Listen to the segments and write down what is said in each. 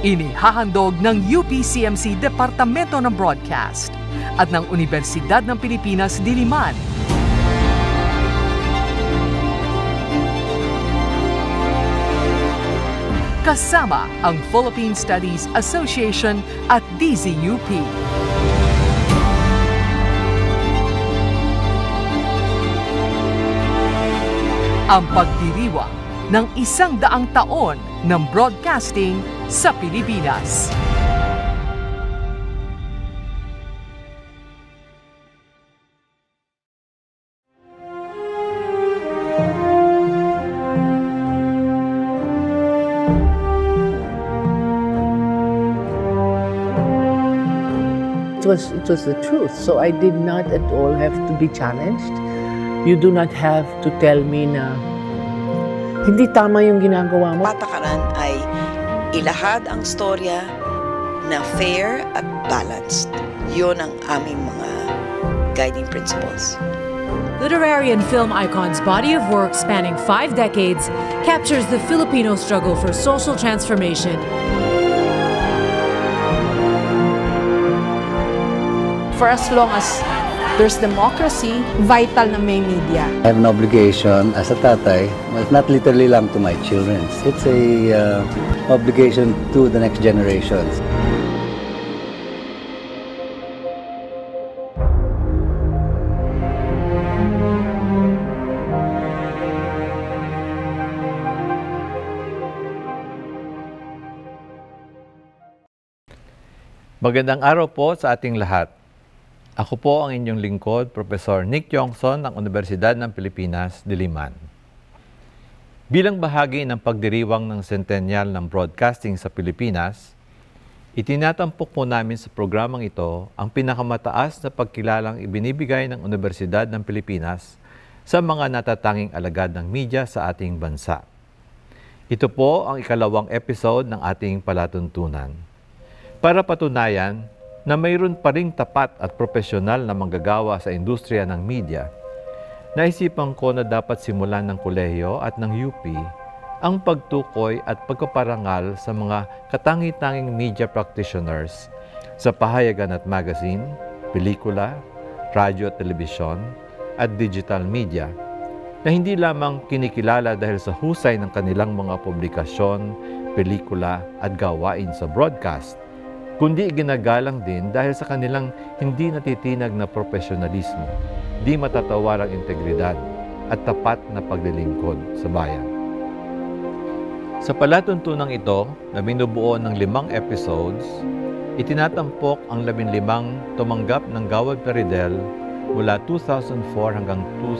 Inihahandog ng UPCMC Departamento ng Broadcast at ng Universidad ng Pilipinas, Diliman. Kasama ang Philippine Studies Association at DZUP. Ang pagdiriwang ng 100 taon ng broadcasting sa Pilipinas. It was the truth, so I did not at all have to be challenged. You do not have to tell me na hindi tama yung ginagawa mo. Patakaran ay ilahad ang storya na fair at balanced. Yun ang aming mga guiding principles. Literary and film icon's body of work spanning 5 decades captures the Filipino struggle for social transformation. For as long as there's democracy, vital na may media. I have an obligation as a tatay, but not literally lang to my children. It's a obligation to the next generations. Magandang araw po sa ating lahat. Ako po ang inyong lingkod, Professor Nick Yongson ng Universidad ng Pilipinas, Diliman. Bilang bahagi ng pagdiriwang ng sentenyal ng broadcasting sa Pilipinas, itinatampok po namin sa programang ito ang pinakamataas na pagkilalang ibinibigay ng Universidad ng Pilipinas sa mga natatanging alagad ng media sa ating bansa. Ito po ang ikalawang episode ng ating palatuntunan. Para patunayan na mayroon pa ring tapat at profesional na manggagawa sa industriya ng media, naisipan ko na dapat simulan ng kolehiyo at ng UP ang pagtukoy at pagpaparangal sa mga katangi-tanging media practitioners sa pahayagan at magazine, pelikula, radyo at telebisyon at digital media na hindi lamang kinikilala dahil sa husay ng kanilang mga publikasyon, pelikula at gawain sa broadcast, kundi ginagalang din dahil sa kanilang hindi natitinag na profesionalismo, di matatawarang integridad at tapat na paglilingkod sa bayan. Sa palatuntunang ito na binubuo ng 5 episodes, itinatampok ang 15 tumanggap ng Gawad Plaridel mula 2004 hanggang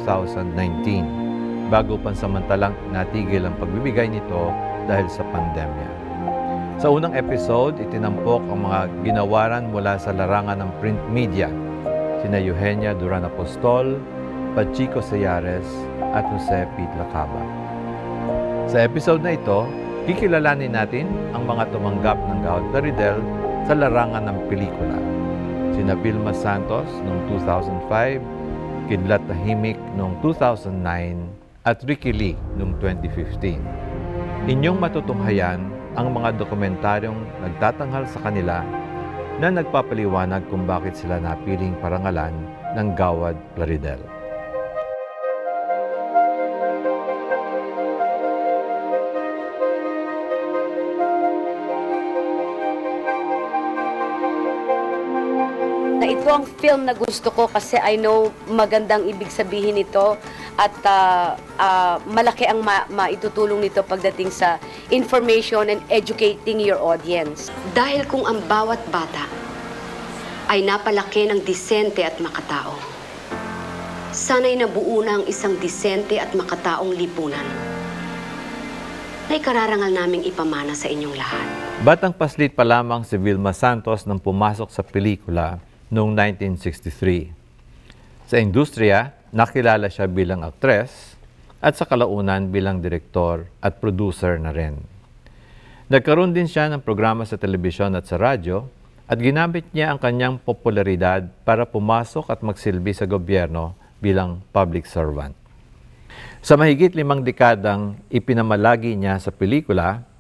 2019 bago pansamantalang natigil ang pagbibigay nito dahil sa pandemya. Sa unang episode, itinampok ang mga ginawaran mula sa larangan ng print media, sina Eugenia Duran Apostol, Pachico Seyares at Jose Pete Lacaba. Sa episode na ito, kikilalanin natin ang mga tumanggap ng Gawad Plaridel sa larangan ng pelikula, sina Vilma Santos noong 2005, Kidlat Tahimik noong 2009 at Ricky Lee noong 2015. Inyong matutunghayan ang mga dokumentaryong nagtatanghal sa kanila na nagpapaliwanag kung bakit sila napiling parangalan ng Gawad Plaridel. Ito ang film na gusto ko kasi I know magandang ibig sabihin nito at malaki ang maitutulong nito pagdating sa information and educating your audience. Dahil kung ang bawat bata ay napalaki ng disente at makatao, sana'y nabuo na ang isang disente at makataong lipunan na ikararangal naming ipamana sa inyong lahat. Batang paslit pa lamang si Vilma Santos nang pumasok sa pelikula noong 1963. Sa industriya, nakilala siya bilang aktres at sa kalaunan bilang direktor at producer na rin. Nagkaroon din siya ng programa sa telebisyon at sa radyo at ginamit niya ang kanyang popularidad para pumasok at magsilbi sa gobyerno bilang public servant. Sa mahigit 5 dekadang ipinamalagi niya sa pelikula,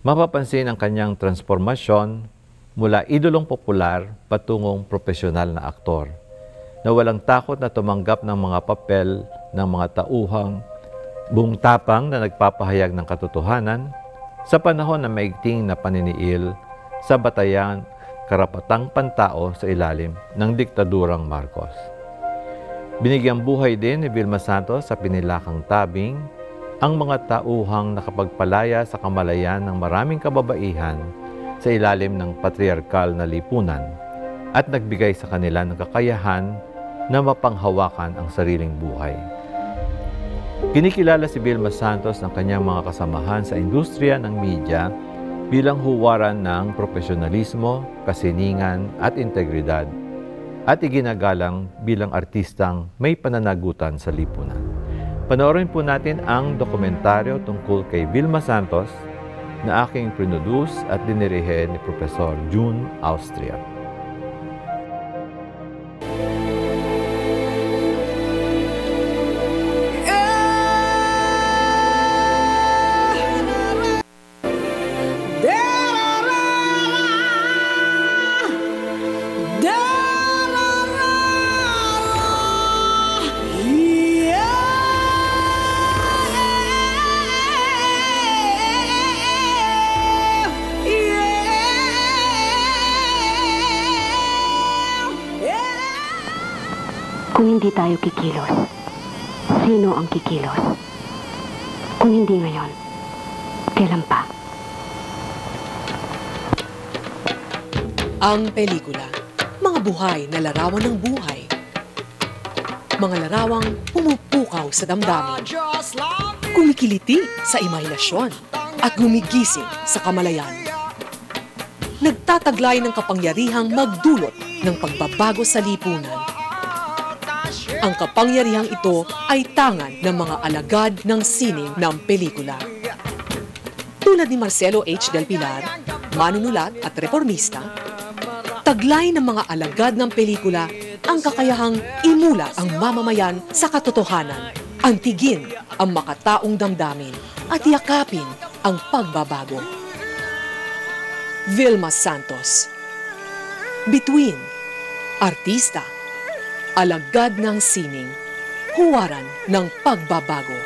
mapapansin ang kanyang transformasyon mula idolong popular patungong profesional na aktor na walang takot na tumanggap ng mga papel ng mga tauhang buong tapang na nagpapahayag ng katotohanan sa panahon na maigting na paniniil sa batayan karapatang pantao sa ilalim ng diktadurang Marcos. Binigyang buhay din ni Vilma Santos sa pinilakang tabing ang mga tauhang nakapagpalaya sa kamalayan ng maraming kababaihan sa ilalim ng patriarkal na lipunan at nagbigay sa kanila ng kakayahan na mapanghawakan ang sariling buhay. Kinikilala si Vilma Santos ng kanyang mga kasamahan sa industriya ng media bilang huwaran ng profesionalismo, kasiningan at integridad at iginagalang bilang artistang may pananagutan sa lipunan. Panoorin po natin ang dokumentaryo tungkol kay Vilma Santos na aking produce at dinirihe ni Professor June Austria. Kung hindi tayo kikilos, sino ang kikilos? Kung hindi ngayon, kailan pa? Ang pelikula, mga buhay na larawan ng buhay. Mga larawang pumupukaw sa damdamin, kumikiliti sa imahinasyon at gumigising sa kamalayan. Nagtataglay ng kapangyarihang magdulot ng pagbabago sa lipunan. Ang kapangyarihang ito ay tangan ng mga alagad ng sining ng pelikula. Tulad ni Marcelo H. Del Pilar, manunulat at reformista, taglay ng mga alagad ng pelikula ang kakayahang imulat ang mamamayan sa katotohanan, antigin ang makataong damdamin at yakapin ang pagbabago. Vilma Santos. Between, artista, alagad ng sining, huwaran ng pagbabago.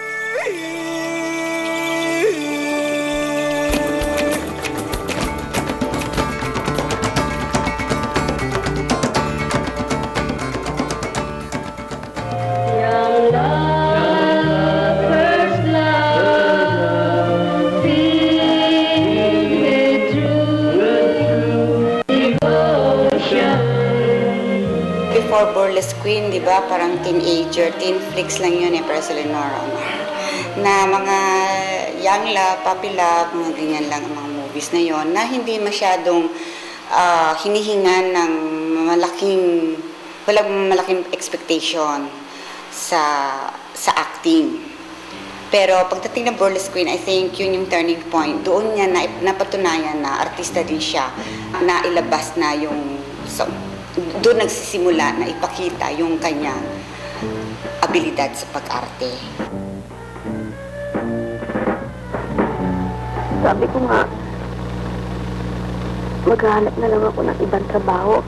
Before Burlesque Queen, di ba? Parang teenager, teen flicks lang yun para sa Lenora. Na mga young love, puppy love, mga ganyan lang ang mga movies na yon na hindi masyadong hinihingan ng walang malaking expectation sa acting. Pero pagdating ng Burlesque Queen, I think yun yung turning point. Doon niya napatunayan na artista din siya, na ilabas na yung doon nagsisimula na ipakita yung kanyang abilidad sa pag-arte. Sabi ko nga, maghahanap na lang ako ng ibang trabaho.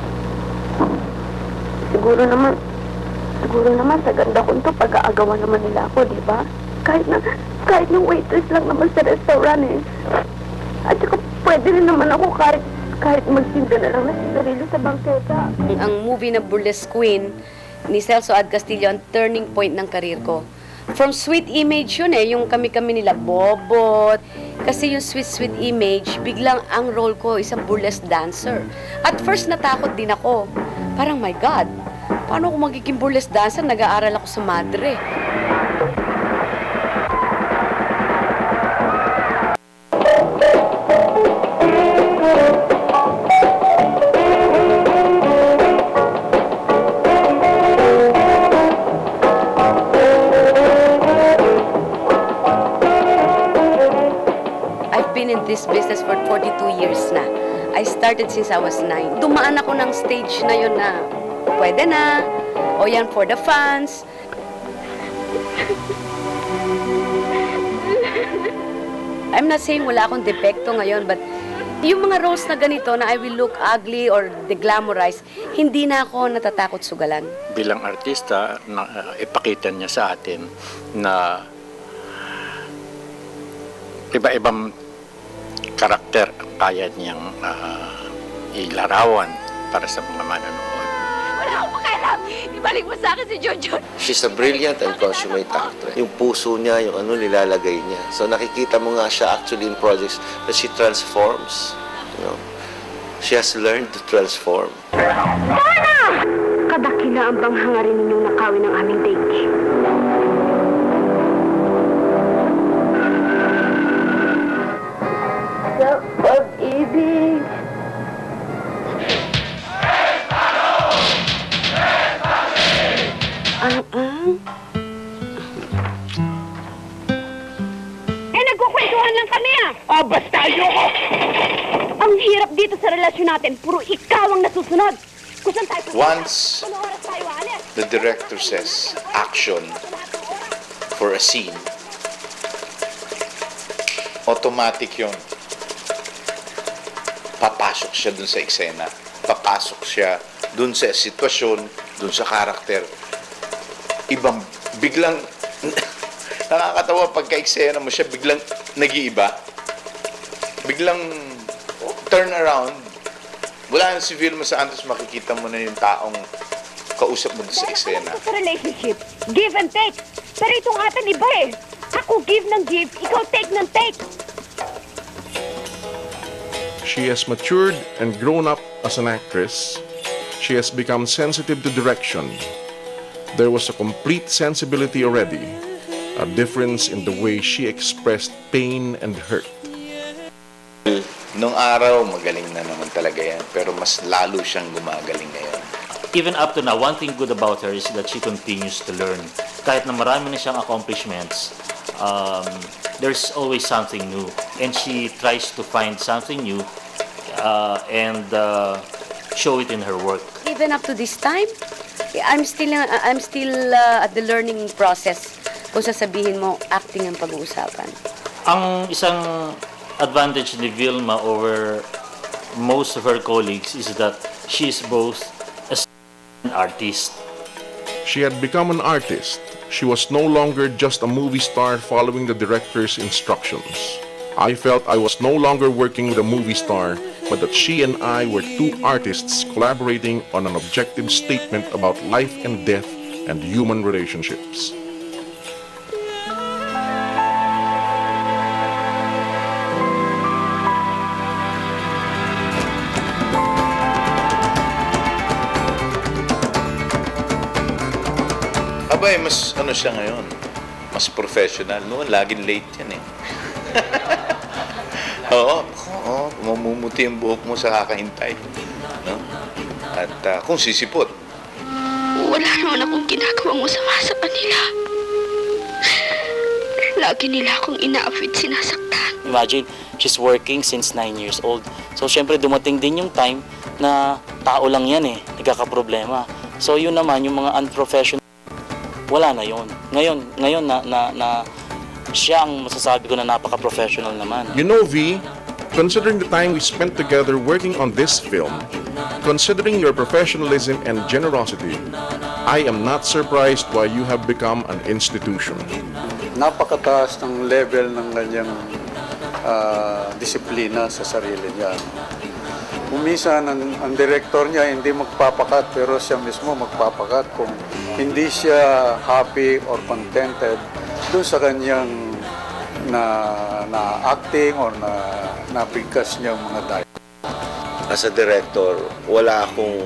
Siguro naman sa ganda ko ito, pag-aagawan naman nila ako, di ba? Kahit na waitress lang naman sa restaurant eh. At saka pwede rin naman ako kahit magtinda na lang na sarili sa bangketa. Ang movie na Burlesque Queen ni Celso Ad Castillo ang turning point ng karir ko. From sweet image yun yung kami-kami nila bobot. Kasi yung sweet image, biglang ang role ko isang burlesque dancer. At first natakot din ako. Parang my God, paano ako magiging burlesque dancer? Nag-aaral ako sa Madre. In this business for 42 years na. I started since I was 9. Dumaan ako ng stage na yun na pwede na, o yan for the fans. 'Di 'Di I'm not saying wala akong depekto ngayon, but yung mga roles na ganito na I will look ugly or de-glamorize, hindi na ako natatakot sugalan. Bilang artista, ipakita niya sa atin na iba-ibang karakter ang kaya niyang ilarawan para sa mga manonood. Wala akong pakialam! Ibalik mo sa akin si Junjun! She's a brilliant and consummate actress. Yung puso niya, yung ano, nilalagay niya. So nakikita mo nga siya actually in projects that she transforms. You know? She has learned to transform. Dana! Kadakila ang bang hangarin ninyong nakawin ng aming stage. Sa pag-ibig. Nagkukwentuhan lang kami basta ayoko! Ang hirap dito sa relasyon natin, puro ikaw ang nasusunod. Kung saan tayo Once the director says action for a scene, automatic yun. Papasok siya dun sa eksena. Papasok siya dun sa sitwasyon, dun sa karakter. Ibang, biglang, nakakatawa pagka-eksena mo siya, biglang nag-iiba. Biglang turn around. Wala na si Vilma Santos, makikita mo na yung taong kausap mo sa eksena. Sa relationship, give and take. Pero itong atin iba Ako give ng give, ikaw take ng take. She has matured and grown up as an actress. She has become sensitive to direction. There was a complete sensibility already, a difference in the way she expressed pain and hurt. Nung araw, magaling na naman talaga yan, pero mas lalo siyang gumagaling ngayon. Even up to now, one thing good about her is that she continues to learn. Kahit na marami na siyang accomplishments, there's always something new. And she tries to find something new and show it in her work. Even up to this time, I'm still at the learning process. Kung sasabihin mo, acting ang pag-uusapan. Ang isang advantage ni Vilma over most of her colleagues is that she is both an artist. She had become an artist. She was no longer just a movie star following the director's instructions. I felt I was no longer working with a movie star, but that she and I were two artists collaborating on an objective statement about life and death and human relationships. Abay, mas ano siya ngayon, mas professional. Noon, laging late yan Oo, mamumuti ang buhok mo sa kakahintay. No? At kung sisipot. Wala naman akong ginagawang masama sa kanila. Lagi nila akong ina-affid, sinasaktan. Imagine, she's working since 9 years old. So, syempre, dumating din yung time na tao lang yan nagkakaproblema. So, yun naman, yung mga unprofessional, wala na yun. Ngayon na siya ang masasabi ko na napaka-professional naman. You know, V, considering the time we spent together working on this film, considering your professionalism and generosity, I am not surprised why you have become an institution. Napakataas ng level ng kanyang disiplina sa sarili niya. Minsan, ang director niya hindi magpapakat, pero siya mismo magpapakat kung hindi siya happy or contented doon sa kanyang na acting or na bigkas niyang mga dialogue. As a director, wala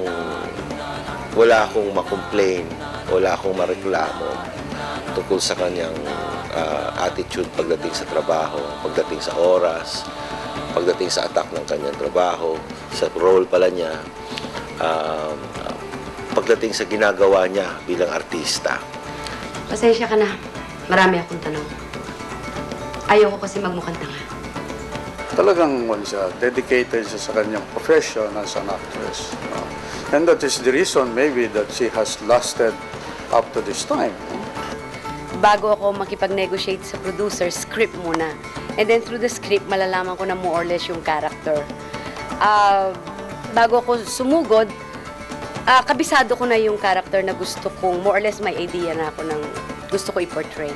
akong ma-complain, wala akong mareklamo tungkol sa kanyang attitude pagdating sa trabaho, pagdating sa oras, pagdating sa attack ng kanyang trabaho, sa role pala niya, pagdating sa ginagawa niya bilang artista. Pasensya ka na. Marami akong tanong. Ayoko kasi magmukhang tanga. Talagang dedicated siya sa kanyang profession as an actress. And that is the reason maybe that she has lasted up to this time. Bago ako makipag-negotiate sa producer, script muna. And then through the script, malalaman ko na more or less yung character. Bago ako sumugod, kabisado ko na yung character na gusto kong, more or less may idea na ako ng gusto ko i-portray.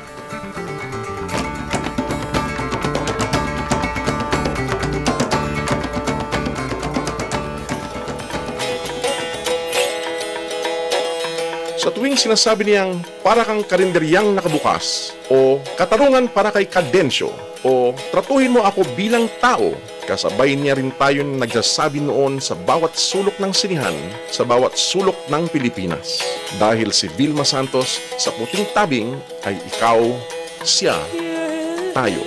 Sa tuwing sinasabi niyang para kang karinderyang nakabukas o katarungan para kay Kadensyo o tratuhin mo ako bilang tao, kasabay niya rin tayo nagsasabi noon sa bawat sulok ng sinihan, sa bawat sulok ng Pilipinas. Dahil si Vilma Santos sa puting tabing ay ikaw, siya, tayo.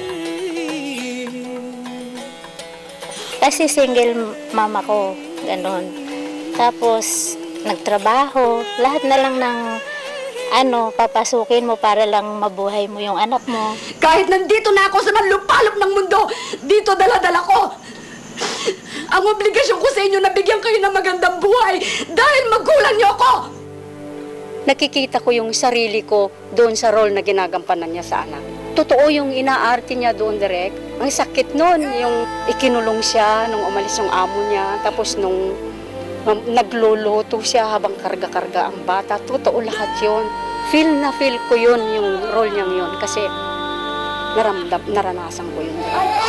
Kasi single mama ko, ganon. Tapos nagtrabaho, lahat na lang ng papasukin mo para lang mabuhay mo yung anak mo. Kahit nandito na ako sa manlupalop ng mundo, dito dala-dala ko. Ang obligasyon ko sa inyo na bigyan kayo ng magandang buhay dahil magulang niyo ako. Nakikita ko yung sarili ko doon sa role na ginagampanan niya sa anak. Totoo yung inaarte niya doon, direct. Ang sakit noon, yung ikinulong siya nung umalis yung amo niya, tapos nung nagluluto siya habang karga-karga ang bata. Totoo lahat yun. Feel ko yun, yung role niyang yun. Kasi naranasan ko yun.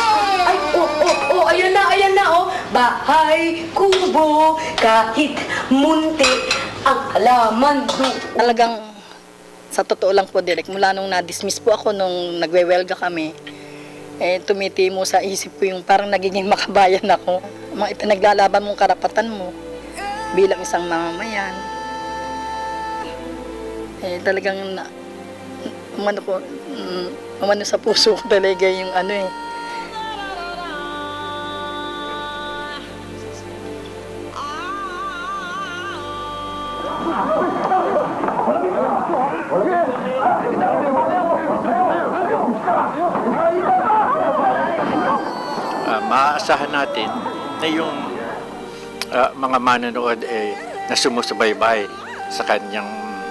Ayan na, oh. Bahay, kubo, kahit munti, ang halaman do. Talagang, sa totoo lang po, direct, mula nung na-dismiss po ako nung nagwewelga kami, tumiti mo sa isip ko yung parang nagiging makabayan ako. Mga ipinaglalaban mong karapatan mo bilang isang mamamayan. Talagang umano sa puso ko talaga yung Maaasahan natin na yung mga manonood na sumusubaybay sa kanyang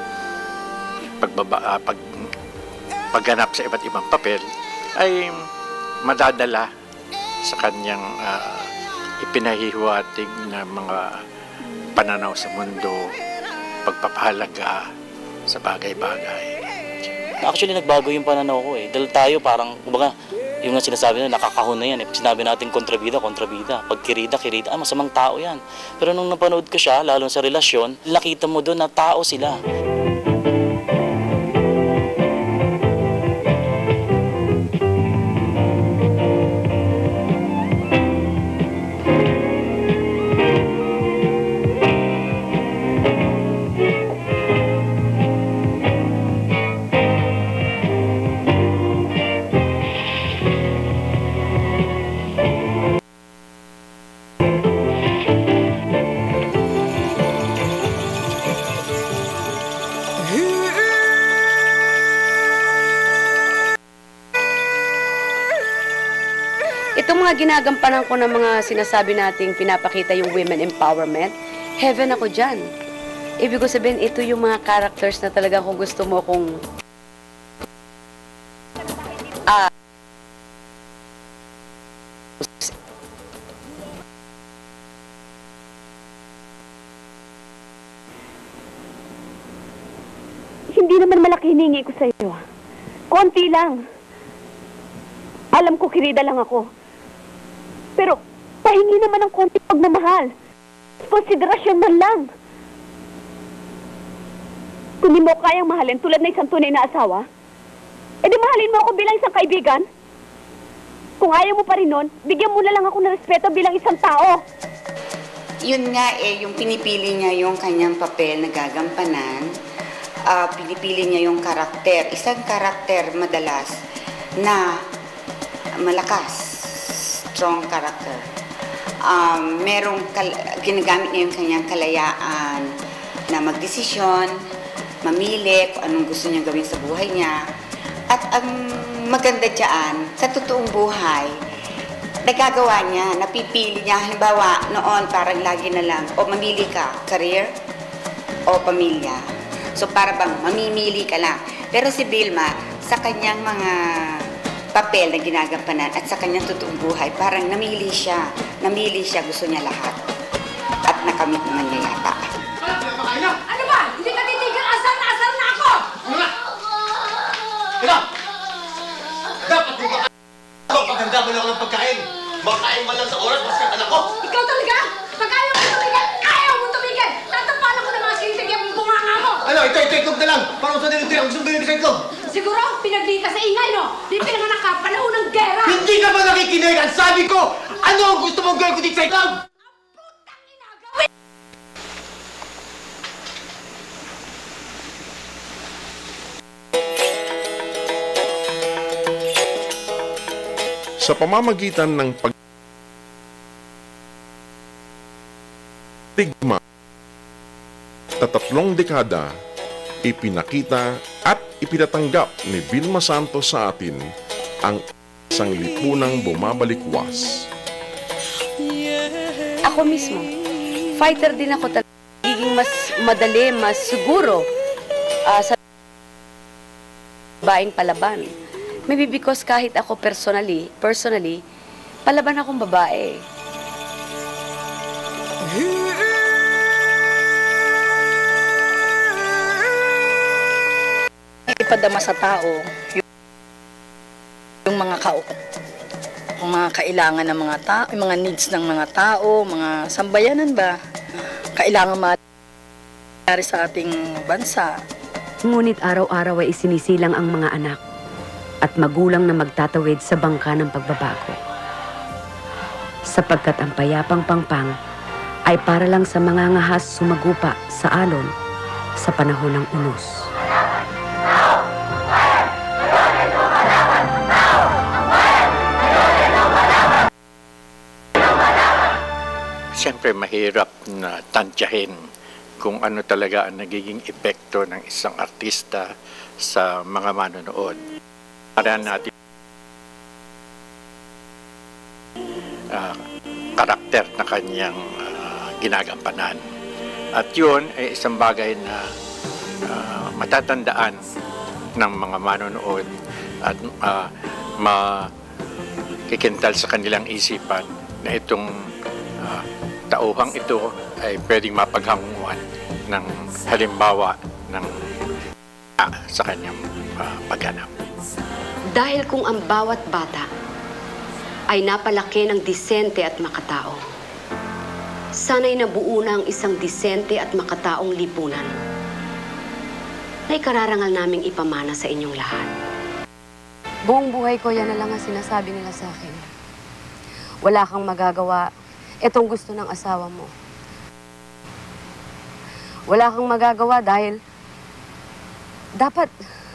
pagganap sa iba't ibang papel ay madadala sa kanyang ipinahihiwatig na mga pananaw sa mundo, pagpapahalaga sa bagay-bagay. Actually, nagbago yung pananaw ko Dahil tayo parang, kumbaga, yung nga sinasabi na nakakahon na yan. Sinabi natin kontrabida. Pag kirida, masamang tao yan. Pero nung napanood ko siya, lalo sa relasyon, nakita mo doon na tao sila. Itong mga ginagampanan ko ng mga sinasabi nating pinapakita yung women empowerment, heaven ako dyan. Ibig ko sabihin, ito yung mga characters na talaga kung gusto mo kung Hindi naman malaki hiningi ko sa iyo. Konti lang. Alam ko kirida lang ako. Pero, pahingi naman ng konti pagmamahal. Konsiderasyon man lang. Kung di mo kayang mahalin tulad na isang tunay na asawa, edi mahalin mo ako bilang isang kaibigan. Kung ayaw mo pa rin nun, bigyan mo na lang ako ng respeto bilang isang tao. Yun nga yung pinipili niya yung kanyang papel na gagampanan. Pinipili niya yung karakter. Isang karakter madalas na malakas. Strong character. Ginagamit niya yung kanyang kalayaan na magdesisyon, mamili kung anong gusto niya gawin sa buhay niya. At ang maganda dyan, sa totoong buhay, nagagawa niya, napipili niya. Halimbawa, noon parang lagi na lang, o mamili ka, career o pamilya. So para bang mamimili ka lang. Pero si Vilma, sa kanyang mga papel na ginagampanan at sa kanyang totoong buhay, parang namili siya, gusto niya lahat. At nakamit naman niya yata. Ano ba? Hindi ka titigil, asar na ako! Ikaw! Dapat mo ba paganda mo lang ng pagkain? Makain man lang sa oras, basta anak ko! Ikaw talaga? Pag ayaw mo tumigil! Tatapalan ko ng mga sinitig yung bunganga mo! Ano, ito itlog na lang! Parang sa nilito ang gusto gawin sa itlog! Siguro, pinagli ka sa ingay, no? Di pinanganak ka, panahon ng gera! Hindi ka ba nakikinig? Ang sabi ko! Ano ang gusto mong gawin ko dito sa itlog? Sa pamamagitan ng pagtigma sa 3 dekada, ipinakita at ipinatanggap ni Vilma Santos sa atin ang isang lipunang bumabalikwas. Ako mismo, fighter din ako talaga. Giging mas madali, mas siguro sa babaeng palaban. Maybe because kahit ako personally, palaban akong babae. Ipadama sa tao yung mga yung mga kailangan ng mga tao, yung mga needs ng mga tao, mga sambayanan ba? Kailangan mangyari sa ating bansa. Ngunit araw-araw ay isinisilang ang mga anak at magulang na magtatawid sa bangka ng pagbabago. Sapagkat ang payapang pangpang ay para lang sa mga ngahas sumagupa sa alon sa panahon ng unos. Siyempre mahirap na tantyahin kung ano talaga ang nagiging epekto ng isang artista sa mga manonood. Para natin karakter na kanyang ginagampanan. At yun ay isang bagay na matatandaan ng mga manonood at makikintal sa kanilang isipan na itong tauhang ito ay pwedeng mapaghanguan ng halimbawa ng sa kanyang pagganap. Dahil kung ang bawat bata ay napalaki ng disente at makatao, sana'y nabuo na ang isang disente at makataong lipunan na ikararangal naming ipamana sa inyong lahat. Buong buhay ko, yan na lang ang sinasabi nila sa akin. Wala kang magagawa, itong gusto ng asawa mo. Wala kang magagawa dahil dapat...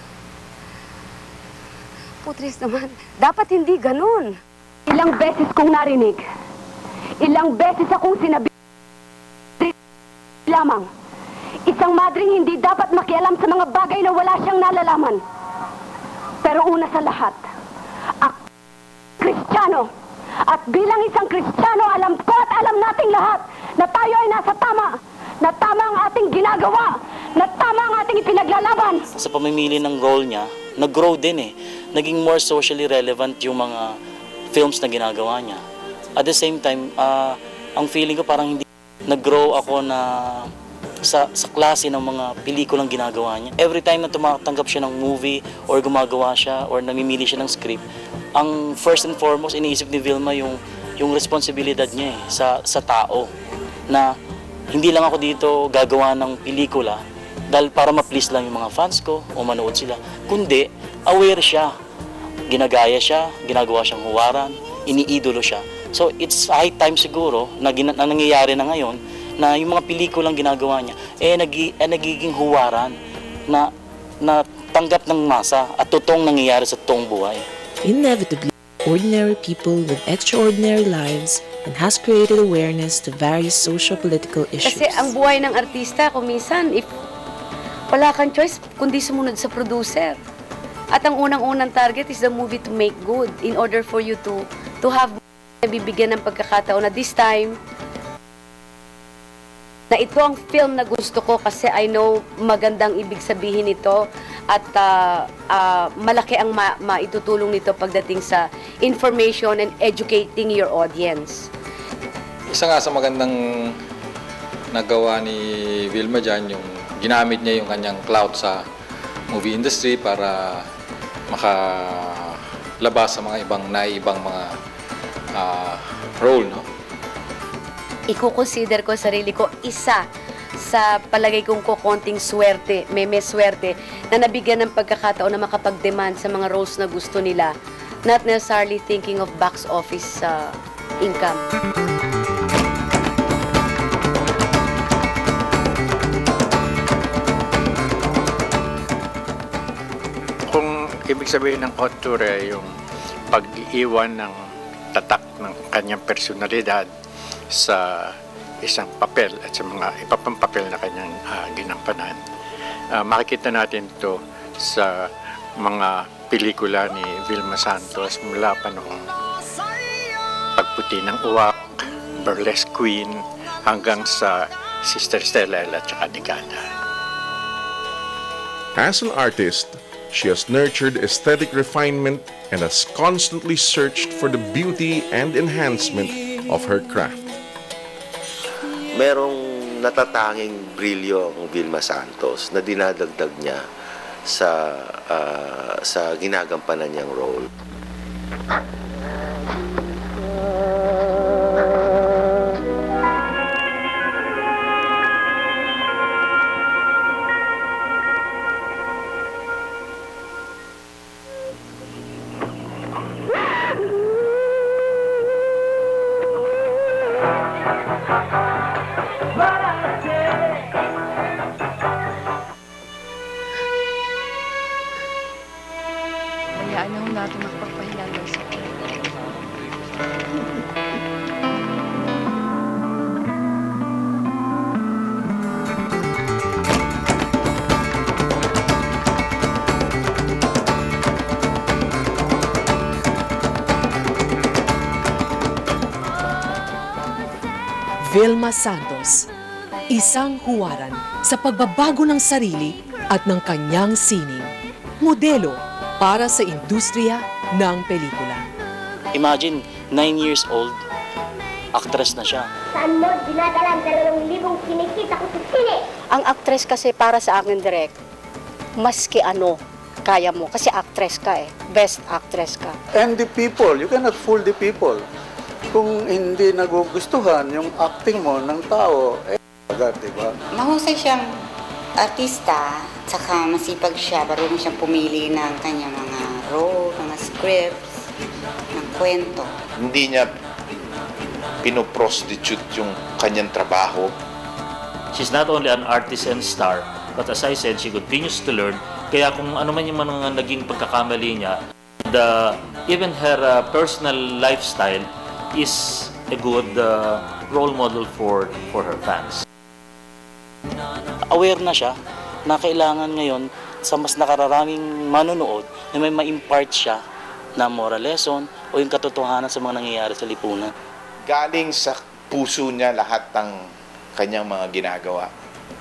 Putris naman, dapat hindi ganun. Ilang beses kong narinig. Ilang beses akong sinabi lamang. Isang madring hindi dapat makialam sa mga bagay na wala siyang nalalaman. Pero una sa lahat, ako Kristiyano. At bilang isang Kristiyano, alam ko at alam nating lahat na tayo ay nasa tama. Na tama ang ating ginagawa. Na tama ang ating ipinaglalaban. Sa pamimili ng role niya, nag-grow din eh. Naging more socially relevant yung mga films na ginagawa niya. At the same time, ang feeling ko parang hindi nag-grow ako na sa klase ng mga pelikulang ginagawa niya. Every time na tumatanggap siya ng movie or gumagawa siya or namimili siya ng script, ang first and foremost iniisip ni Vilma yung responsibilidad niya eh, sa tao. Na hindi lang ako dito gagawa ng pelikula dahil para ma-please lang yung mga fans ko o manood sila, kundi aware siya, ginagaya siya, ginagawa siyang huwaran, iniidolo siya. So it's high time siguro na nangyayari na ngayon na yung mga pelikulang ginagawa niya nagiging huwaran na tanggap ng masa at totoong nangyayari sa totoong buhay. Inevitably, ordinary people with extraordinary lives and has created awareness to various socio-political issues. Kasi ang buhay ng artista, kung minsan, if wala kang choice kundi sumunod sa producer. At ang unang-unang target is the movie to make good in order for you to have bibigyan ng pagkakataon na this time na ito ang film na gusto ko kasi I know magandang ibig sabihin nito at malaki ang maitutulong nito pagdating sa information and educating your audience. Isa nga sa magandang nagawa ni Vilma dyan, yung ginamit niya yung kanyang clout sa movie industry para makalabas sa mga ibang mga role, no? Iko-consider ko sarili ko isa sa palagay kong konting swerte, may swerte na nabigyan ng pagkakataon na makapag-demand sa mga roles na gusto nila, not necessarily thinking of box office income. Kung ibig sabihin ng auteur yung pag-iwan ng tatak ng kanyang personalidad sa isang papel at sa mga iba pang papel na kanyang ginampanan. Makikita natin ito sa mga pelikula ni Vilma Santos mula pa noong Pagputi ng Uwak, Burlesque Queen, hanggang sa Sister Stella at saka Dekada. As an artist, she has nurtured aesthetic refinement and has constantly searched for the beauty and enhancement of her craft. Merong natatanging brilyo ang Vilma Santos na dinadagdag niya sa ginagampanan niyang role. Hayaan na natin makapagpahinga guys. Vilma Santos, isang huwaran sa pagbabago ng sarili at ng kanyang sining. Modelo para sa industriya ng pelikula. Imagine, 9 years old, actress na siya. Saan mo dinadala ang 2,000 kinikita ko sa sine? Ang actress kasi para sa akin direct, maski ano, kaya mo. Kasi actress ka eh. Best actress ka. And the people, you cannot fool the people. Kung hindi nagugustuhan yung acting mo ng tao, agad, di ba? Mahusay siyang artista, saka masipag siya, marunong siyang pumili ng kanyang mga role, mga scripts, ng kwento. Hindi niya pinoprostitute yung kanyang trabaho. She's not only an artist and star, but as I said, she continues to learn. Kaya kung ano man yung mga naging pagkakamali niya, even her personal lifestyle is a good role model for her fans. Aware na siya na kailangan ngayon sa mas nakararaming manonood na may ma-impart siya na moral lesson o yung katotohanan sa mga nangyayari sa lipunan. Galing sa puso niya lahat ng kanyang mga ginagawa.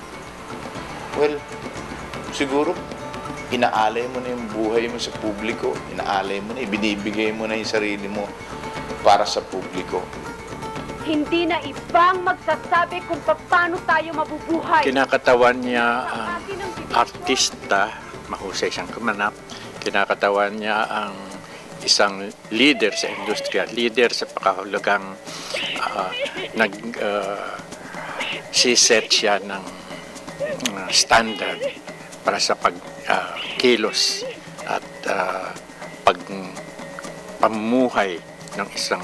Well, siguro inaalay mo na yung buhay mo sa publiko, inaalay mo na, ibinibigay mo na yung sarili mo para sa publiko. Hindi na ibang magsasabi kung paano tayo mabubuhay. Kinakatawan niya ang artista, mahusay siyang kumanap. Kinakatawan niya ang isang leader sa industriya, leader sa pakahulugang siset siya ng standard para sa pagkilos at pagpamuhay ng isang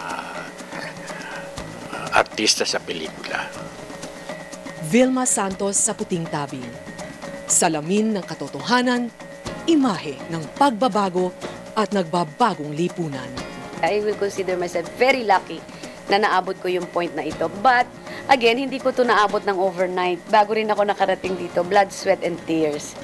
artista sa pelikula. Vilma Santos sa Puting Tabing. Salamin ng katotohanan, imahe ng pagbabago at nagbabagong lipunan. I will consider myself very lucky na naabot ko yung point na ito. But again, hindi ko ito naabot ng overnight. Bago rin ako nakarating dito, blood, sweat, and tears.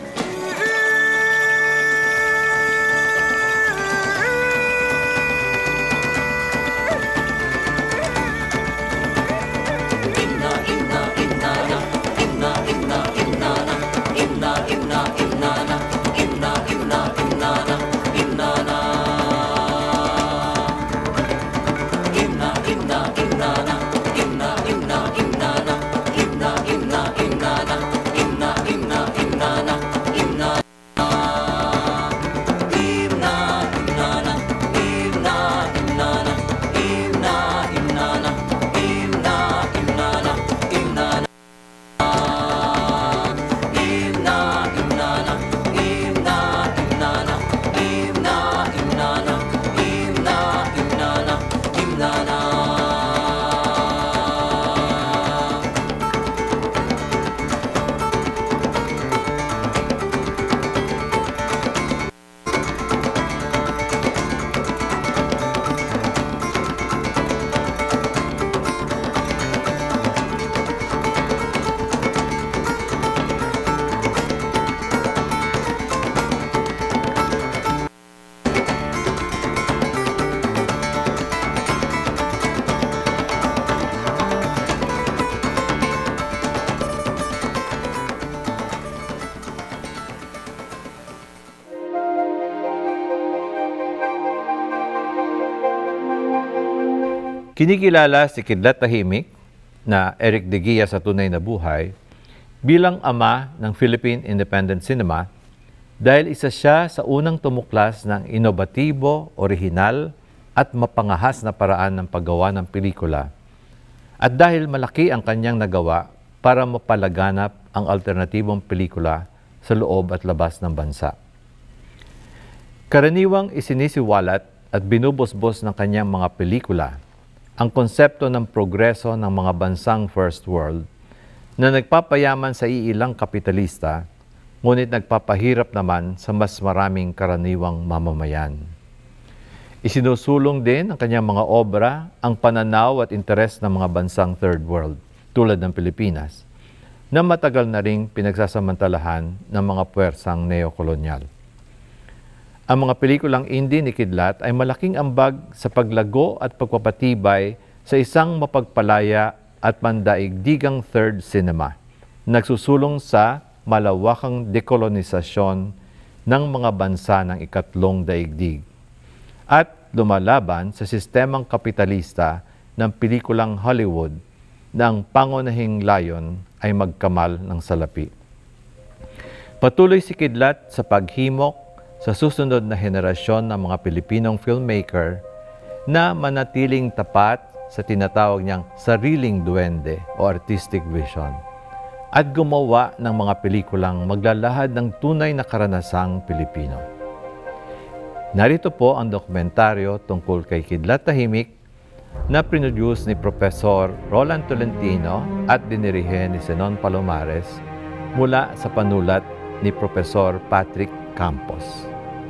Kinikilala si Kidlat Tahimik na Eric De Guia sa tunay na buhay bilang ama ng Philippine Independent Cinema dahil isa siya sa unang tumuklas ng inobatibo, orihinal at mapangahas na paraan ng paggawa ng pelikula. At dahil malaki ang kanyang nagawa para mapalaganap ang alternatibong pelikula sa loob at labas ng bansa. Karaniwang isinisiwalat at binubosbos ng kanyang mga pelikula ang konsepto ng progreso ng mga bansang first world na nagpapayaman sa iilang kapitalista, ngunit nagpapahirap naman sa mas maraming karaniwang mamamayan. Isinusulong din ng kanyang mga obra ang pananaw at interes ng mga bansang third world, tulad ng Pilipinas, na matagal na ring pinagsasamantalahan ng mga puwersang neokolonyal. Ang mga pelikulang indie ni Kidlat ay malaking ambag sa paglago at pagpapatibay sa isang mapagpalaya at mandaigdigang third cinema, nagsusulong sa malawakang dekolonisasyon ng mga bansa ng ikatlong daigdig at lumalaban sa sistemang kapitalista ng pelikulang Hollywood na ang pangunahing layon ay magkamal ng salapi. Patuloy si Kidlat sa paghimok sa susunod na henerasyon ng mga Pilipinong filmmaker na manatiling tapat sa tinatawag niyang sariling duwende o artistic vision at gumawa ng mga pelikulang maglalahad ng tunay na karanasang Pilipino. Narito po ang dokumentaryo tungkol kay Kidlat Tahimik na produce ni Professor Roland Tolentino at dinirihe ni Zenon Palomares mula sa panulat ni Professor Patrick Campos.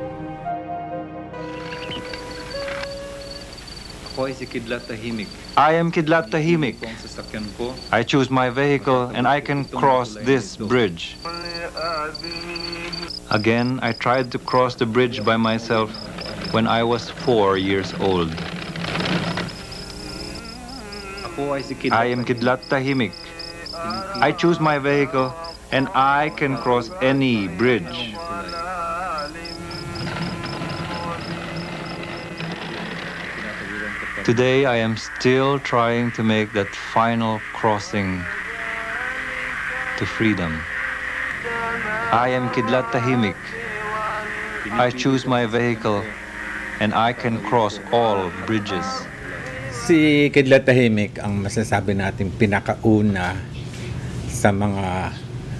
Ako ay si Kidlat Tahimik. I am Kidlat Tahimik. Ito ang sasakyan ko. I choose my vehicle and I can cross this bridge. Again, I tried to cross the bridge by myself when I was 4 years old. Ako ay si Kidlat. I am Kidlat Tahimik. I choose my vehicle and I can cross any bridge. Today I am still trying to make that final crossing to freedom. I am Kidlat Tahimik. I choose my vehicle and I can cross all bridges. Si Kidlat Tahimik ang masasabi natin pinakauna sa mga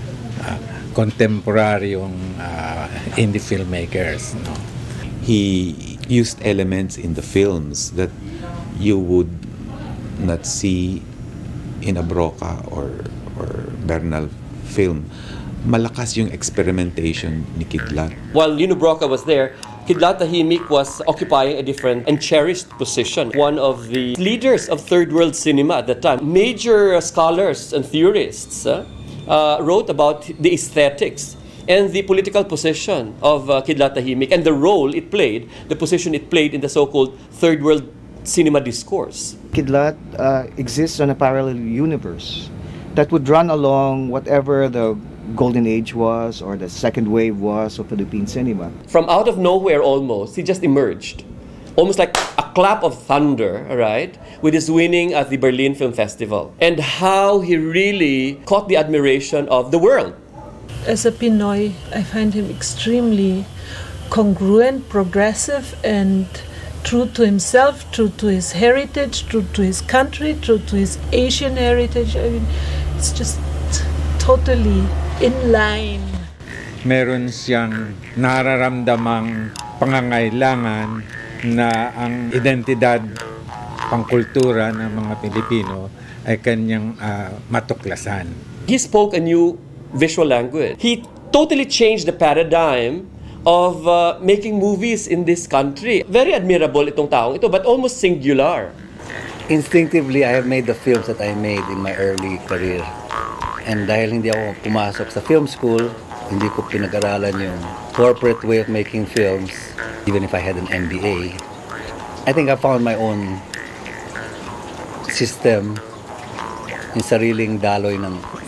contemporaryong indie filmmakers. No? He used elements in the films that you would not see in a Broca or Bernal film. Malakas yung experimentation ni Kidlat. While Lino Broca was there, Kidlat Tahimik was occupying a different and cherished position. One of the leaders of third world cinema at that time. Major scholars and theorists wrote about the aesthetics and the political position of Kidlat Tahimik and the role it played, the position it played in the so-called third world cinema discourse. Kidlat exists on a parallel universe that would run along whatever the golden age was or the second wave was of Philippine cinema. From out of nowhere almost, he just emerged. Almost like a clap of thunder, right? With his winning at the Berlin Film Festival. And how he really caught the admiration of the world. As a Pinoy, I find him extremely congruent, progressive, and true to himself, true to his heritage, true to his country, true to his Asian heritage. I mean, it's just totally in line. Meron siyang nararamdamang pangangailangan na ang identidad, pangkultura ng mga Pilipino ay kanyang matuklasan. He spoke a new visual language. He totally changed the paradigm of making movies in this country. Very admirable itong taong ito, but almost singular. Instinctively, I have made the films that I made in my early career. And dahil hindi ako pumasok sa film school, hindi ko pinag-aralan yung corporate way of making films, even if I had an MBA. I think I found my own system, yung sariling daloy ng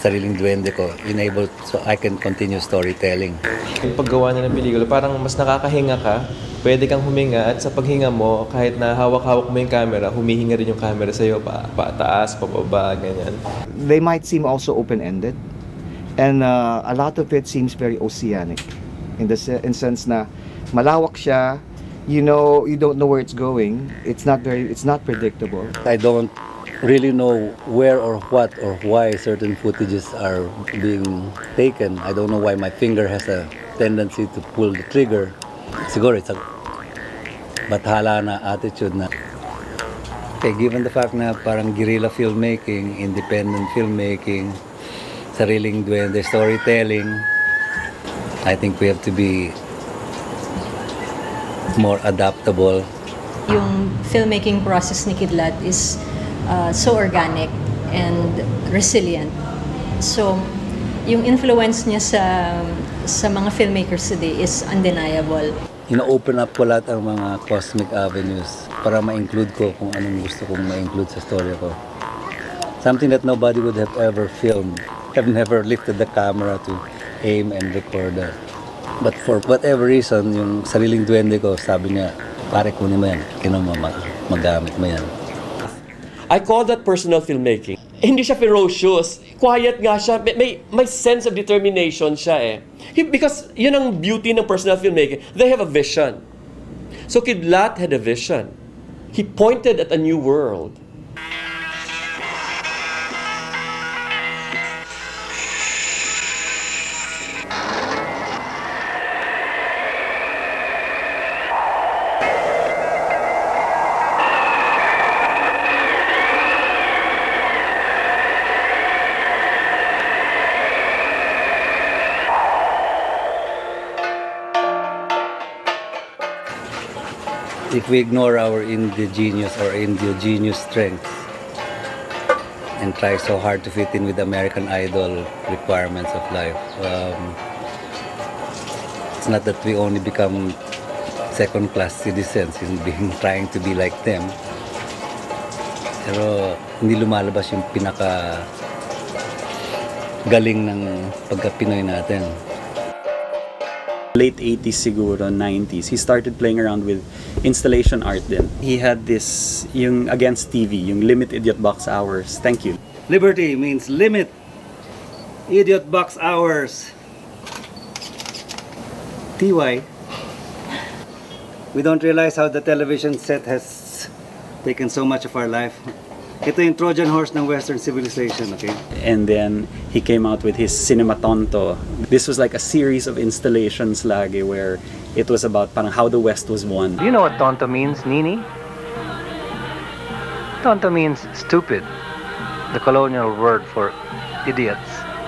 sariling duwende ko, enabled so I can continue storytelling. Yung paggawa na ng pelikula, parang mas nakakahinga ka, pwede kang huminga at sa paghinga mo, kahit na hawak-hawak mo yung camera, humihinga rin yung camera sa'yo, pataas, pababa, ganyan. They might seem also open-ended, and a lot of it seems very oceanic, in sense na malawak siya, you don't know where it's going, it's not predictable. I don't really know where or what or why certain footages are being taken. I don't know why my finger has a tendency to pull the trigger. Siguro it's a bathala na attitude na. Okay, given the fact na parang guerrilla filmmaking, independent filmmaking, sariling duwende storytelling, I think we have to be more adaptable. Yung filmmaking process ni Kidlat is so organic and resilient. So, yung influence niya sa mga filmmakers today is undeniable. Ina-open up ko lahat ang mga cosmic avenues para ma-include ko kung anong gusto kong ma-include sa story ko. Something that nobody would have ever filmed. I've never lifted the camera to aim and record that. But for whatever reason, yung sariling duwende ko, sabi niya, pare kunin mo yan, magamit mo yan. I call that personal filmmaking. Hindi siya ferocious. Quiet nga siya. May sense of determination siya eh. Because yun ang beauty ng personal filmmaking. They have a vision. So Kidlat had a vision. He pointed at a new world. If we ignore our indigenous or endogenous strengths and try so hard to fit in with American Idol requirements of life, it's not that we only become second-class citizens in trying to be like them, pero hindi lumalabas yung pinaka galing ng pagka-Pinoy natin. Late 80s siguro, 90s, he started playing around with installation art then. He had this, yung against TV, yung limit idiot box hours. Thank you. Liberty means limit idiot box hours. TY. We don't realize how the television set has taken so much of our life. Ito yung Trojan horse ng Western civilization, okay? And then he came out with his Cinema Tonto. This was like a series of installations lagi where it was about parang how the West was won. Do you know what tonto means, Nini? Tonto means stupid, the colonial word for idiots.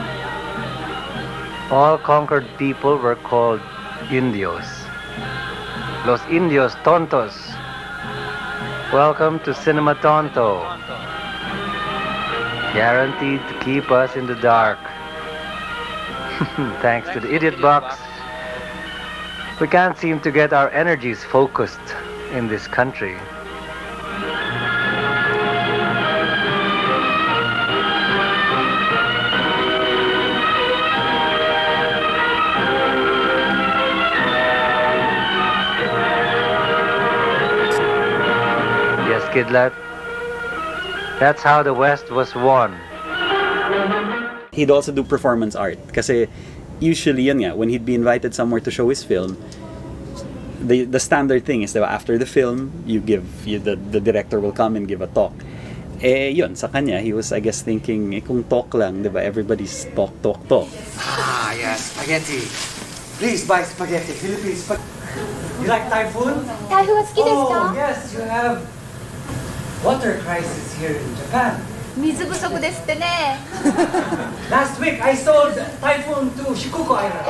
All conquered people were called Indios. Los Indios Tontos. Welcome to Cinema Tonto. Guaranteed to keep us in the dark. Thanks to the idiot box, we can't seem to get our energies focused in this country. Yes, Kidlat. That's how the West was won. He'd also do performance art. Kasi usually, yun nga, when he'd be invited somewhere to show his film, the standard thing is, diba, after the film, the director will come and give a talk. Eh, yun, sa kanya, he was, I guess, thinking, kung talk lang, diba, everybody's talk. Ah, yes, spaghetti. Please buy spaghetti, Philippine spaghetti. You like typhoon? Oh, yes, you have water crisis here in Japan. Last week, I sold typhoon to Shikoku Island.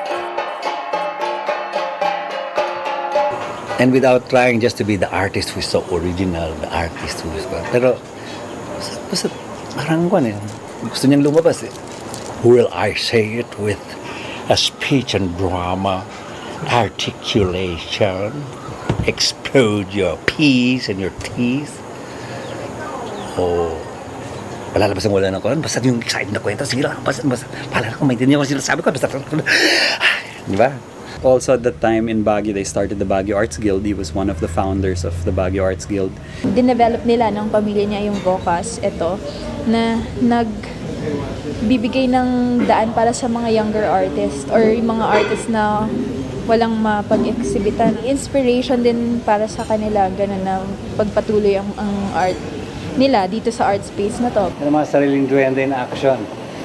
And without trying just to be the artist who's so original, the artist who's... Pero, parang gusto niyang lumabas eh. Will I say it with a speech and drama, articulation, explode your P's and your T's? Oh, palalabas ang wala na ko. Basta yung excited na kwento, sige lang, basta, pala na kung maintindihan ko sinasabi ko, basta, di ba? Also at that time in Baguio, they started the Baguio Arts Guild. He was one of the founders of the Baguio Arts Guild. Dinevelop nila ng pamilya niya yung Vocas, ito, na nagbibigay ng daan para sa mga younger artists or yung mga artists na walang mapag-exhibitan. Inspiration din para sa kanila, ganun na pagpatuloy ang art nila dito sa art space na to. Yung mga sariling duwende in action.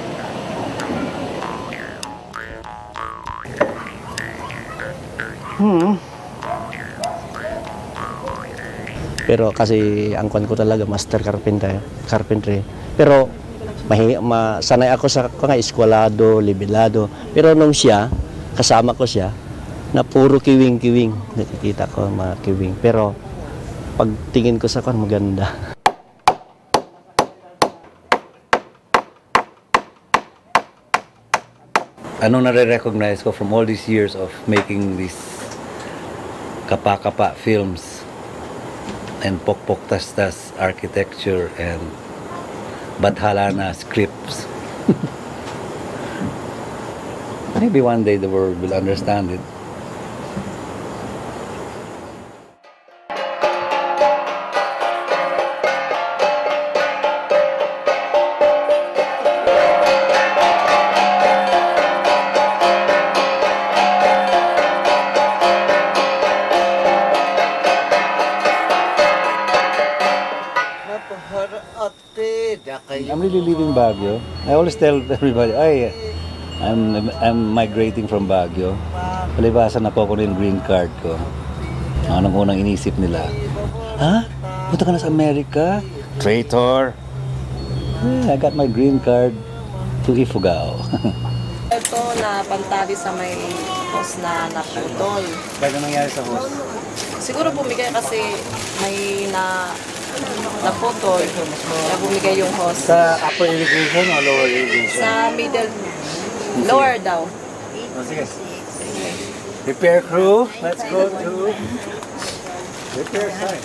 Pero kasi ang kwan ko talaga master carpentry. Pero sanay ako sa eskwalado, libelado. Pero nung siya, kasama ko siya, na puro kiwing-kiwing. Nakikita ko mga kiwing. Pero pag tingin ko sa kwan, maganda. Anong nare-recognize ko from all these years of making these kapa-kapa films and pokpok-tas-tas architecture and badhalana scripts. Maybe one day the world will understand it. I'm really leaving Baguio. I always tell everybody, I'm migrating from Baguio. Palibasan na po ako ng green card ko. Anong unang inisip nila? Ha? Punta ka na sa Amerika? Traitor! I got my green card to Ifugao. Ito na pantali sa may host na naputol. Bago nangyari sa host? Siguro bumigay kasi may naputol na bumigay yung host. Sa upper irrigation o lower irrigation? Sa middle, lower daw. Oh, sige. Repair crew, let's go to repair site.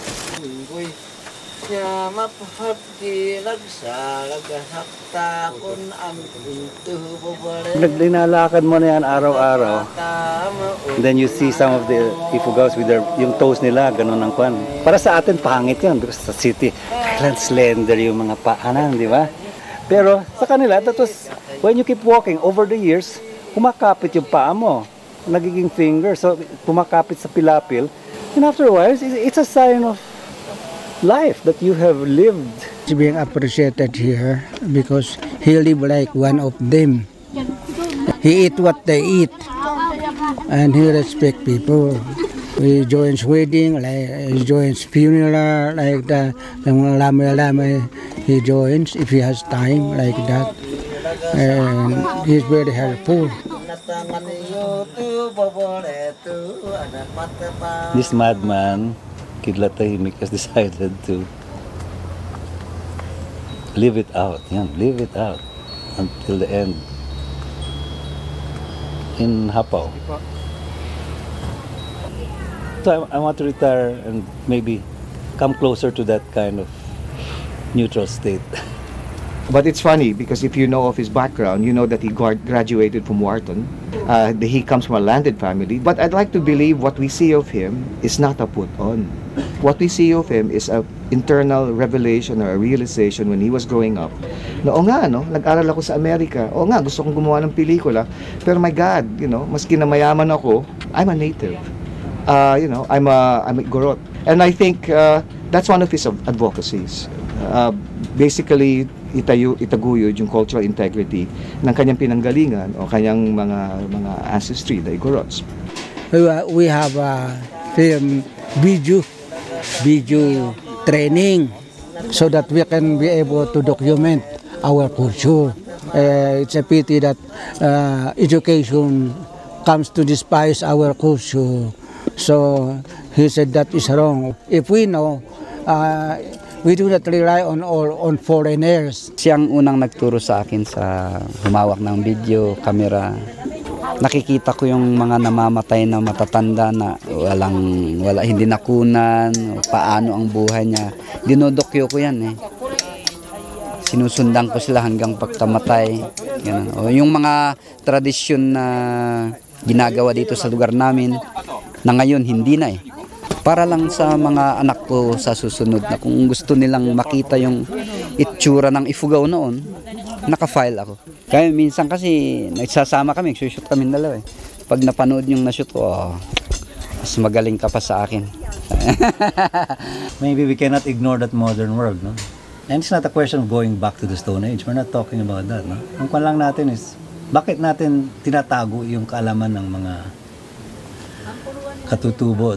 Naglinalakad mo na yan araw-araw. Then you see some of the Ifugaos with yung toes nila, ganun ang kwan. Para sa atin, pangit yan. Because sa city, kailan slender yung mga paanan, di ba? Pero sa kanila, that was, when you keep walking over the years, kumakapit yung paa mo. Nagiging finger, so kumakapit sa pilapil. And after a while, it's a sign of life that you have lived. He's being appreciated here because he live like one of them. He eat what they eat and he respect people. He joins wedding, like he joins funeral, like that. Lama he joins if he has time, like that. And he's very helpful. This madman, Kidlat Tahimik, has decided to live it out, live it out until the end in Hapao. So I want to retire and maybe come closer to that kind of neutral state. But it's funny because if you know of his background, you know that he graduated from Wharton. He comes from a landed family. But I'd like to believe what we see of him is not a put-on. What we see of him is an internal revelation or a realization when he was growing up. Oo nga, nag-aral ako sa Amerika. Oo nga, gusto kong gumawa ng pelikula. Pero my God, maski na mayaman ako, I'm a native. I'm a Igorot. And I think that's one of his advocacies. Basically, itaguyod yung cultural integrity ng kanyang pinanggalingan o kanyang mga ancestry, the Igorots. We have a film video training so that we can be able to document our culture. It's a pity that education comes to despise our culture. So he said that is wrong. If we know, we do not rely on foreigners. Siyang unang nagturo sa akin sa humawak ng video, camera. Nakikita ko yung mga namamatay na matatanda na hindi nakunan, paano ang buhay niya. Dinodokyo ko yan eh. sinusundan ko sila hanggang pagkamatay. Ganun. O yung mga tradisyon na ginagawa dito sa lugar namin na ngayon hindi na para lang sa mga anak ko sa susunod na kung gusto nilang makita yung itsura ng Ifugao noon, naka-file ako. Kaya minsan kasi nagsasama kami, shoot kami dalawa Pag napanood yung na-shoot ko, mas magaling ka pa sa akin. Maybe we cannot ignore that modern world, no? And it's not a question of going back to the Stone Age. We're not talking about that, no? Ang kwan lang natin is, bakit natin tinatago yung kaalaman ng mga katutubo?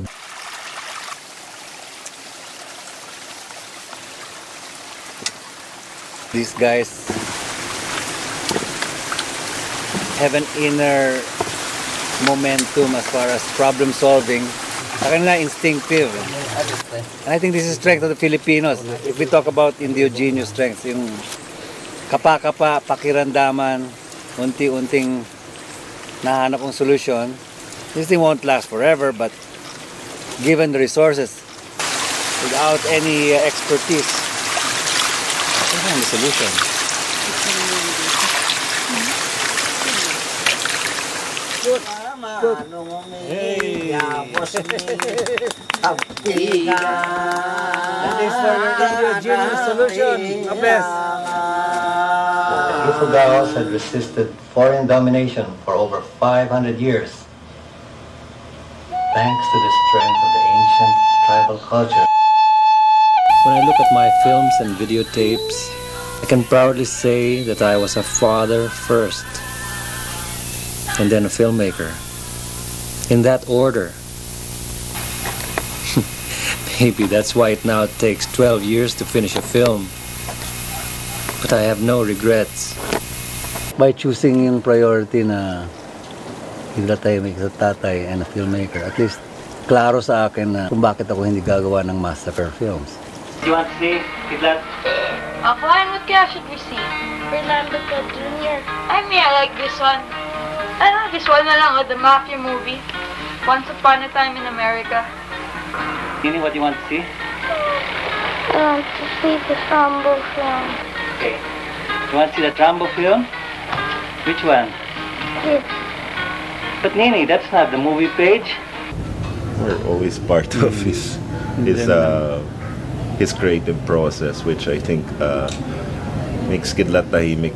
These guys have an inner momentum as far as problem solving. Sa kanila instinctive. And I think this is strength of the Filipinos. If we talk about indigenous strengths, yung kapa-kapa, pakiramdaman, unti-unting nahanap ng solution, this thing won't last forever, but given the resources, without any expertise, this is the solution. Hey! Ifugaos had resisted foreign domination for over 500 years, thanks to the strength of the ancient tribal culture. When I look at my films and videotapes, I can proudly say that I was a father first, and then a filmmaker. In that order. Maybe that's why it now takes 12 years to finish a film. But I have no regrets. By choosing yung priority na Kidlat-Tahimik sa tatay and a filmmaker, at least klaro sa akin na kung bakit ako hindi gagawa ng massacre films. Do you want to see Kidlat? Fine, what kaya should we see? Fernando Ka Jr. I like this one. This one na lang, the Mafia movie. Once Upon a Time in America. Nini, what do you want to see? I want to see the Trumbo film. Okay. You want to see the Trumbo film? Which one? This. But Nini, that's not the movie page. We're always part of his creative process, which I think makes Kidlat-Tahimik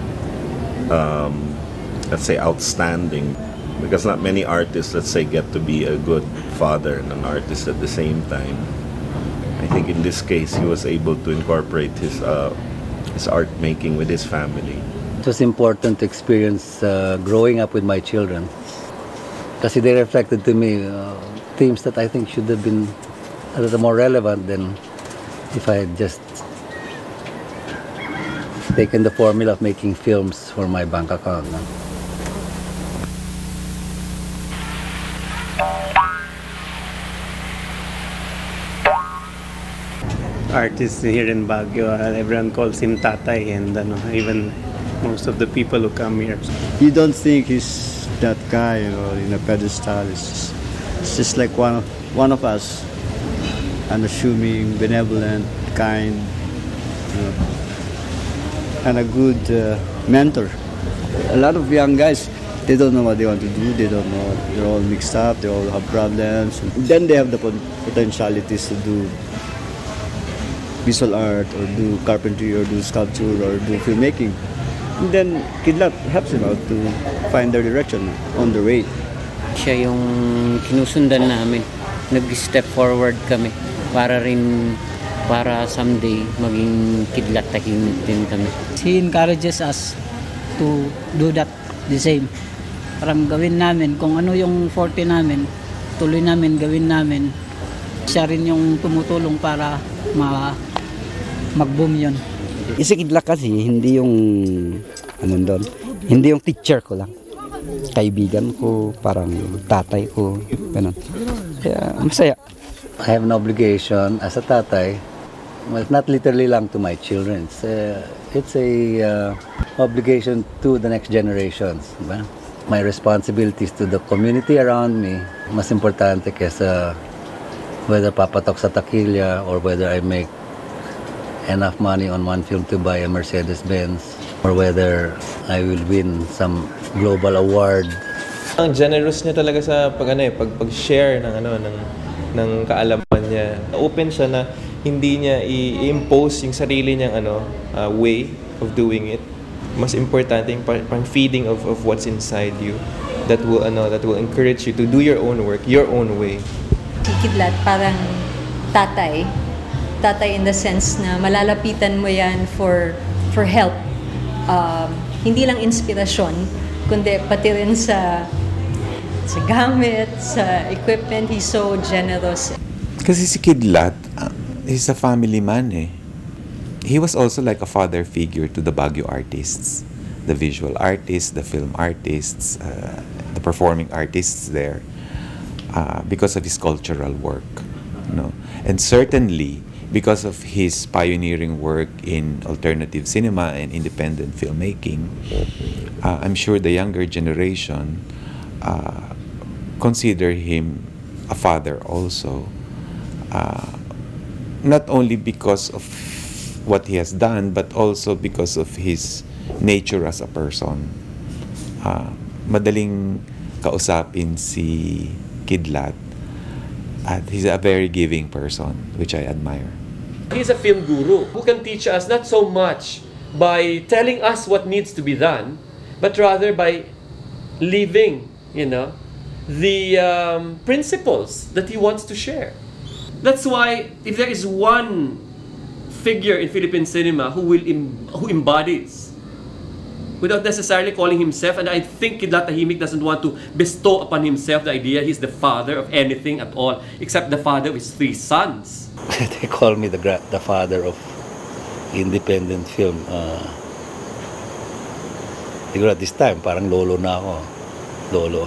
let's say outstanding, because not many artists, let's say, get to be a good father and an artist at the same time. I think in this case he was able to incorporate his art making with his family. It was important to experience growing up with my children, kasi they reflected to me themes that I think should have been a little more relevant than if I had just taken the formula of making films for my bank account. No? Artist here in Baguio, everyone calls him Tatay, and even most of the people who come here. You don't think he's that guy, in a pedestal. It's just like one of us, unassuming, benevolent, kind, and a good mentor. A lot of young guys, they don't know what they want to do. They don't know. They're all mixed up. They all have problems. And then they have the potentialities to do visual art, or do carpentry, or do sculpture, or do filmmaking. And then Kidlat helps them out to find their direction on the way. Siya yung kinusundan namin. Nag-step forward kami para someday maging Kidlat-Tahimik din kami. He encourages us to do that the same. Parang gawin namin kung ano yung forte namin, tuloy namin, gawin namin. Siya rin yung tumutulong para mag-boom yun. Si Kidlat kasi hindi yung hindi yung teacher ko lang. Kaibigan ko, parang tatay ko, ganun. Kaya masaya. I have an obligation as a tatay, well, not literally lang to my children. It's a obligation to the next generations. Diba? My responsibilities to the community around me, mas importante kesa whether papatok sa takilya or whether I make enough money on one film to buy a Mercedes-Benz or whether I will win some global award. Ang generous niya talaga sa pag-share ng kaalaman niya. Open siya na hindi niya i-impose yung sarili niyang way of doing it. Mas importante yung pang feeding of what's inside you that will encourage you to do your own work, your own way. Si Kidlat parang tatay in the sense na malalapitan mo yan for help. Hindi lang inspirasyon, kundi pati rin sa gamit, sa equipment. He's so generous. Kasi si Kidlat, he's a family man eh. He was also like a father figure to the Baguio artists, the visual artists, the film artists, the performing artists there, because of his cultural work, and certainly because of his pioneering work in alternative cinema and independent filmmaking. I'm sure the younger generation consider him a father also, not only because of what he has done, but also because of his nature as a person. Madaling kausapin si Kidlat, at he's a very giving person, which I admire. He's a film guru who can teach us not so much by telling us what needs to be done, but rather by living, the principles that he wants to share. That's why if there is one figure in Philippine cinema who embodies, without necessarily calling himself, and I think Kidlat Tahimik doesn't want to bestow upon himself the idea he's the father of anything at all, except the father of his 3 sons. They call me the father of independent film. Siguro at this time, parang lolo na ako. Lolo.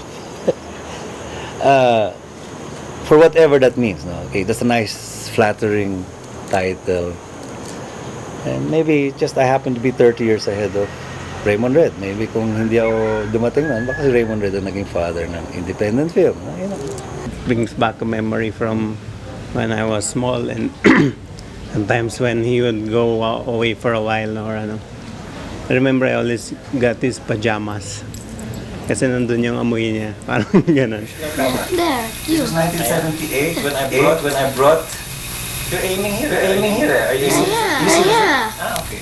For whatever that means. No? Okay, that's a nice, flattering title. And maybe just I happen to be 30 years ahead of Raymond Red. Maybe kung hindi ako dumating nun, baka si Raymond Red ang naging father ng independent film. Brings back a memory from when I was small, and sometimes when he would go away for a while or I remember I always got his pajamas. Kasi nandun yung amoy niya. Parang ganun. There, you. It was 1978 when I brought. You're aiming here. Are you see? Yeah. Ah, okay.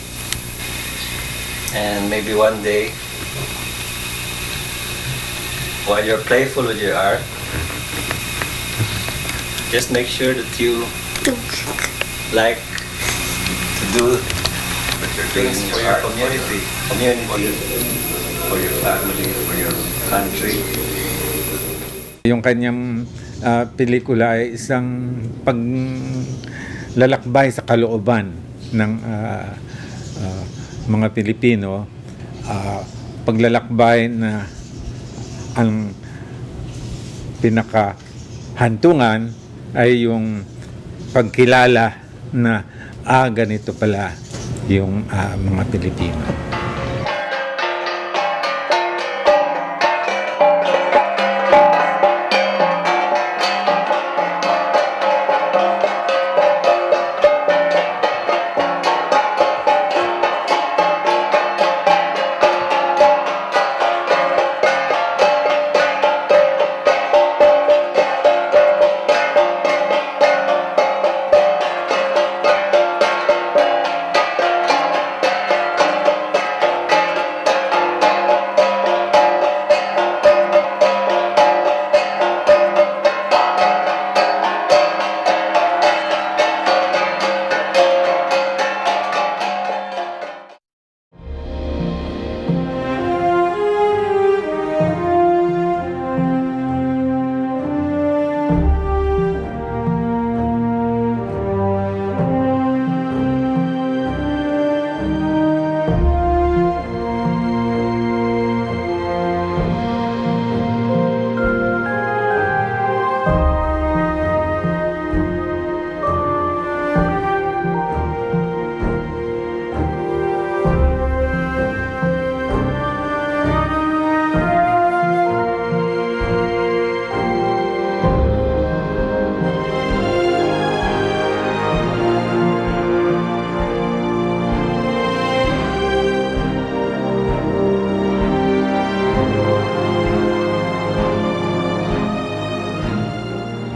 And maybe one day, while you're playful with your art, just make sure that you like to do things for your community, for your family, for your country. Yung kanyang pelikula ay isang paglalakbay sa kalooban ng mga Pilipino, paglalakbay na ang pinakahantungan ay yung pagkilala na ganito pala yung mga Pilipino.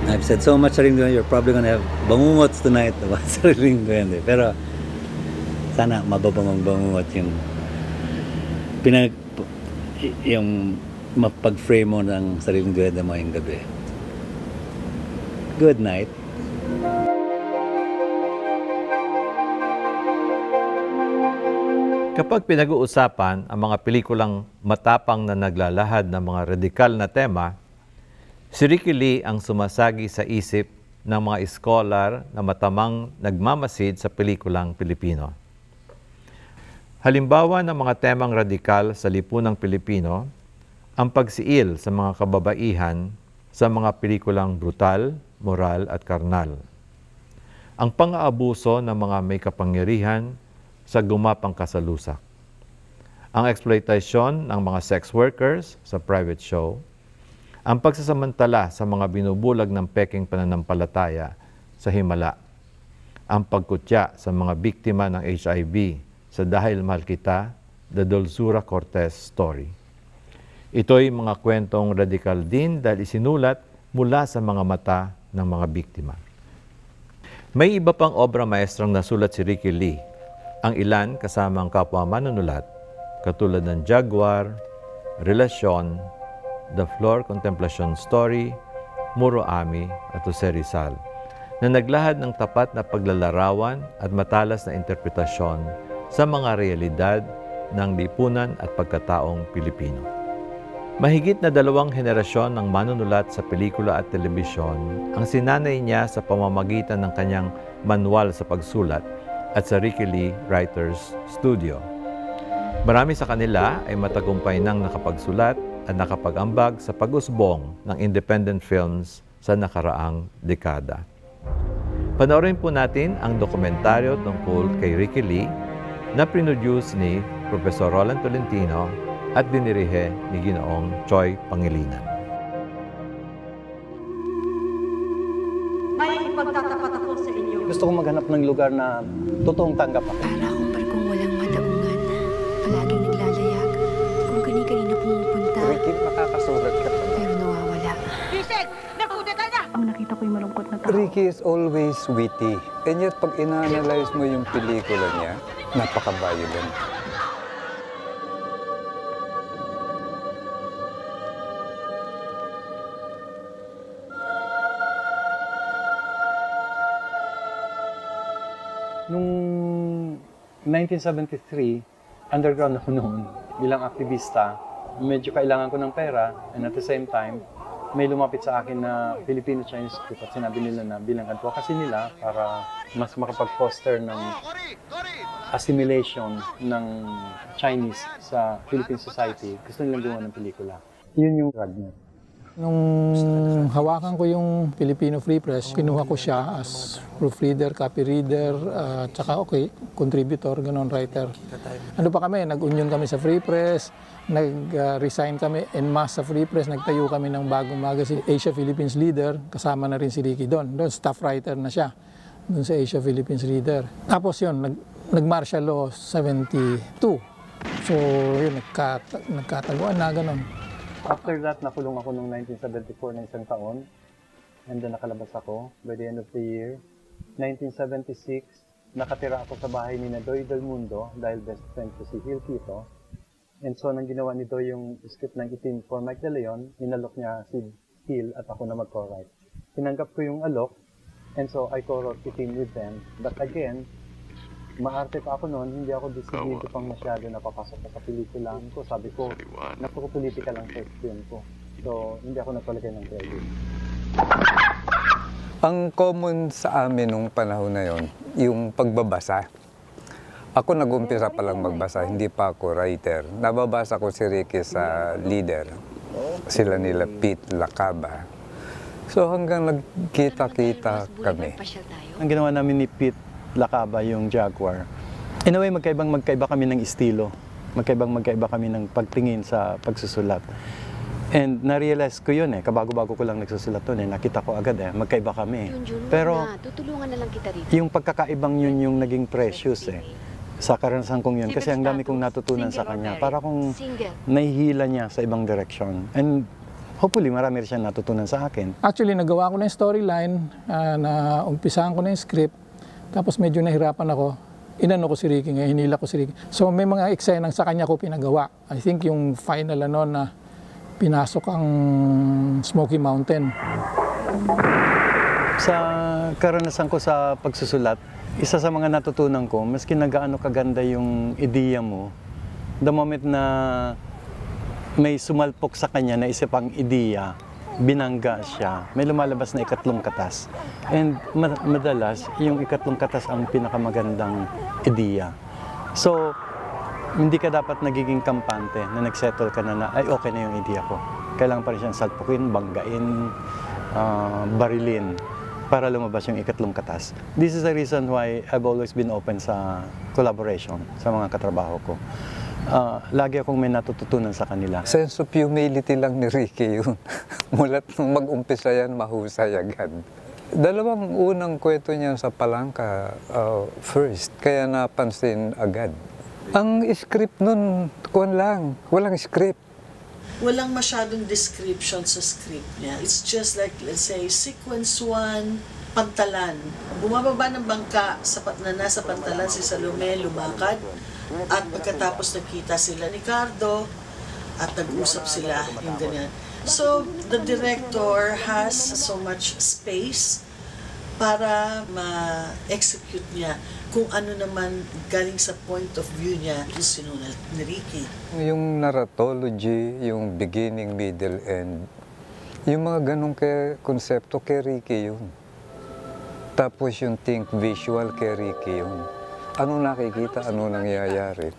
I've said so much Sariling Duwende, you're probably gonna have bangungots tonight about Sariling Duwende. Pero sana mababangong bangungot yung mapag-frame mo ng Sariling Duwende mo yung gabi. Good night. Kapag pinag-uusapan ang mga pelikulang matapang na naglalahad ng mga radikal na tema, si Ricky Lee ang sumasagi sa isip ng mga scholar na matamang nagmamasid sa pelikulang Pilipino. Halimbawa ng mga temang radikal sa lipunang Pilipino, ang pagsiil sa mga kababaihan sa mga pelikulang brutal, moral at karnal. Ang pang-aabuso ng mga may kapangyarihan sa gumapang kasalusak. Ang exploitasyon ng mga sex workers sa private show. Ang pagsasamantala sa mga binubulag ng peking pananampalataya sa himala. Ang pagkutya sa mga biktima ng HIV sa Dahil Mahal Kita, The Dulzura Cortez Story. Ito'y mga kwentong radikal din dahil isinulat mula sa mga mata ng mga biktima. May iba pang obra maestrang nasulat si Ricky Lee, ang ilan kasama ang kapwa manunulat, katulad ng Jaguar, Relasyon, The Floor Contemplation Story, Muro Ami at Jose Rizal, na naglahad ng tapat na paglalarawan at matalas na interpretasyon sa mga realidad ng lipunan at pagkataong Pilipino. Mahigit na 2 henerasyon ng manunulat sa pelikula at telebisyon ang sinanay niya sa pamamagitan ng kanyang manual sa pagsulat at sa Ricky Lee Writers Studio. Marami sa kanila ay matagumpay nang nakapagsulat at nakapag-ambag sa pag-usbong ng independent films sa nakaraang dekada. Panoorin po natin ang dokumentaryo tungkol kay Ricky Lee na produce ni Professor Roland Tolentino at dinirihe ni Ginoong Choi Pangilinan. May ipagtatapat ako sa inyo. Gusto kong maghanap ng lugar na totoong tanggap ako. Para akong barkong walang madaungan. Palaging naglalayag. Kung kani-kanina pumupunta. Ricky, makakasulat ka pa. Pero nawawala. Bisek! Nakudeta na! Ang nakita ko yung malungkot na tao. Ricky is always witty. And yet, pag ina-analyze mo yung pelikula niya, napaka-violent. Noong 1973, underground ako noon bilang aktivista. Medyo kailangan ko ng pera and at the same time, may lumapit sa akin na Filipino-Chinese group at sinabi nila na bilang advocacy nila para mas makapag-foster ng assimilation ng Chinese sa Philippine society, gusto nilang gumawa ng pelikula. Yun yung drug niya. Nung hawakan ko yung Filipino Free Press, kinuha ko siya as proofreader, copy reader, tsaka contributor, ganon, writer. Ano pa kami, nag-union kami sa Free Press, nag-resign kami en masse sa Free Press, nagtayo kami ng bagong magazine, Asia Philippines Leader, kasama na rin si Ricky doon. Doon, staff writer na siya, doon sa Asia Philippines Leader. Tapos yun, nag-martial law 72. So yun, nagkataguan na, ganon. After that, nakulong ako noong 1974 na isang taon. And then nakalabas ako by the end of the year. 1976, nakatira ako sa bahay ni Doy Del Mundo dahil best friend ko si Hil Quito. And so, nang ginawa ni Doy yung script ng Itim for Mike De Leon, inalok niya si Hil at ako na mag-co-write. Tinanggap ko yung alok, and so I co-wrote Itim with them. But again, maarte pa ako noon, hindi ako disiplito pang masyado napapasok sa pelikulaan ko. Sabi ko, napaka-politika lang sa film ko. So, hindi ako nagpalagay ng credit. Ang common sa amin nung panahon na yon, yung pagbabasa. Ako nag-umpisa pa lang magbasa, hindi pa ako writer. Nababasa ko si Ricky sa Leader. Sila nila Pete Lacaba. So hanggang nagkita-kita kami. Ang ginawa namin ni Pete Lacaba yung Jaguar. In a way, magkaiba kami ng estilo. Magkaiba kami ng pagtingin sa pagsusulat. And na-realize ko yun kabago-bago ko lang nagsusulat yun nakita ko agad magkaiba kami. Pero tutulungan na lang kita rito. Yung pagkakaibang yun yung naging precious sa karanasan kong yun. Kasi ang dami kong natutunan sa kanya. Para kung nahihila niya sa ibang direksyon. And hopefully marami rin siya natutunan sa akin. Actually, nagawa ko na yung storyline, na umpisahan ko na yung script, tapos medyo nahirapan ako. Inano ko si Ricky, hinila ko si Ricky. So may mga eksenang sa kanya ko pinagawa. I think yung final na pinasok ang Smoky Mountain. Sa karanasan ko sa pagsusulat, isa sa mga natutunan ko, maski nagaano kaganda yung ideya mo, the moment na may sumalpok sa kanya na isa pang ideya, binangga siya, may lumalabas na ikatlong katas. And madalas, yung ikatlong katas ang pinakamagandang ideya. So, hindi ka dapat nagiging kampante na nagsettle ka na ay okay na yung ideya ko. Kailangan pa rin siyang salpukin, banggain, barilin para lumabas yung ikatlong katas. This is the reason why I've always been open sa collaboration sa mga katrabaho ko. Lagi akong may natututunan sa kanila. Sense of humility lang ni Ricky yun. Mulat nung mag-umpisa yan, mahusay agad. Dalawang unang kwento niya sa Palangka, first, kaya napansin agad. Ang script nun, walang script. Walang masyadong description sa script niya. It's just like, let's say, sequence 1, pantalan. Bumababa ng bangka, nasa pantalan si Salome, lumakad. At pagkatapos nakita sila ni Cardo at nag-usap sila yung ganyan. So, the director has so much space para ma-execute niya kung ano naman galing sa point of view niya yung sinulat ni Ricky. Yung narratology, yung beginning, middle, end, yung mga ganong konsepto kay Ricky yun. Tapos yung think visual kay Ricky yun. Ano nakikita, ano nangyayari.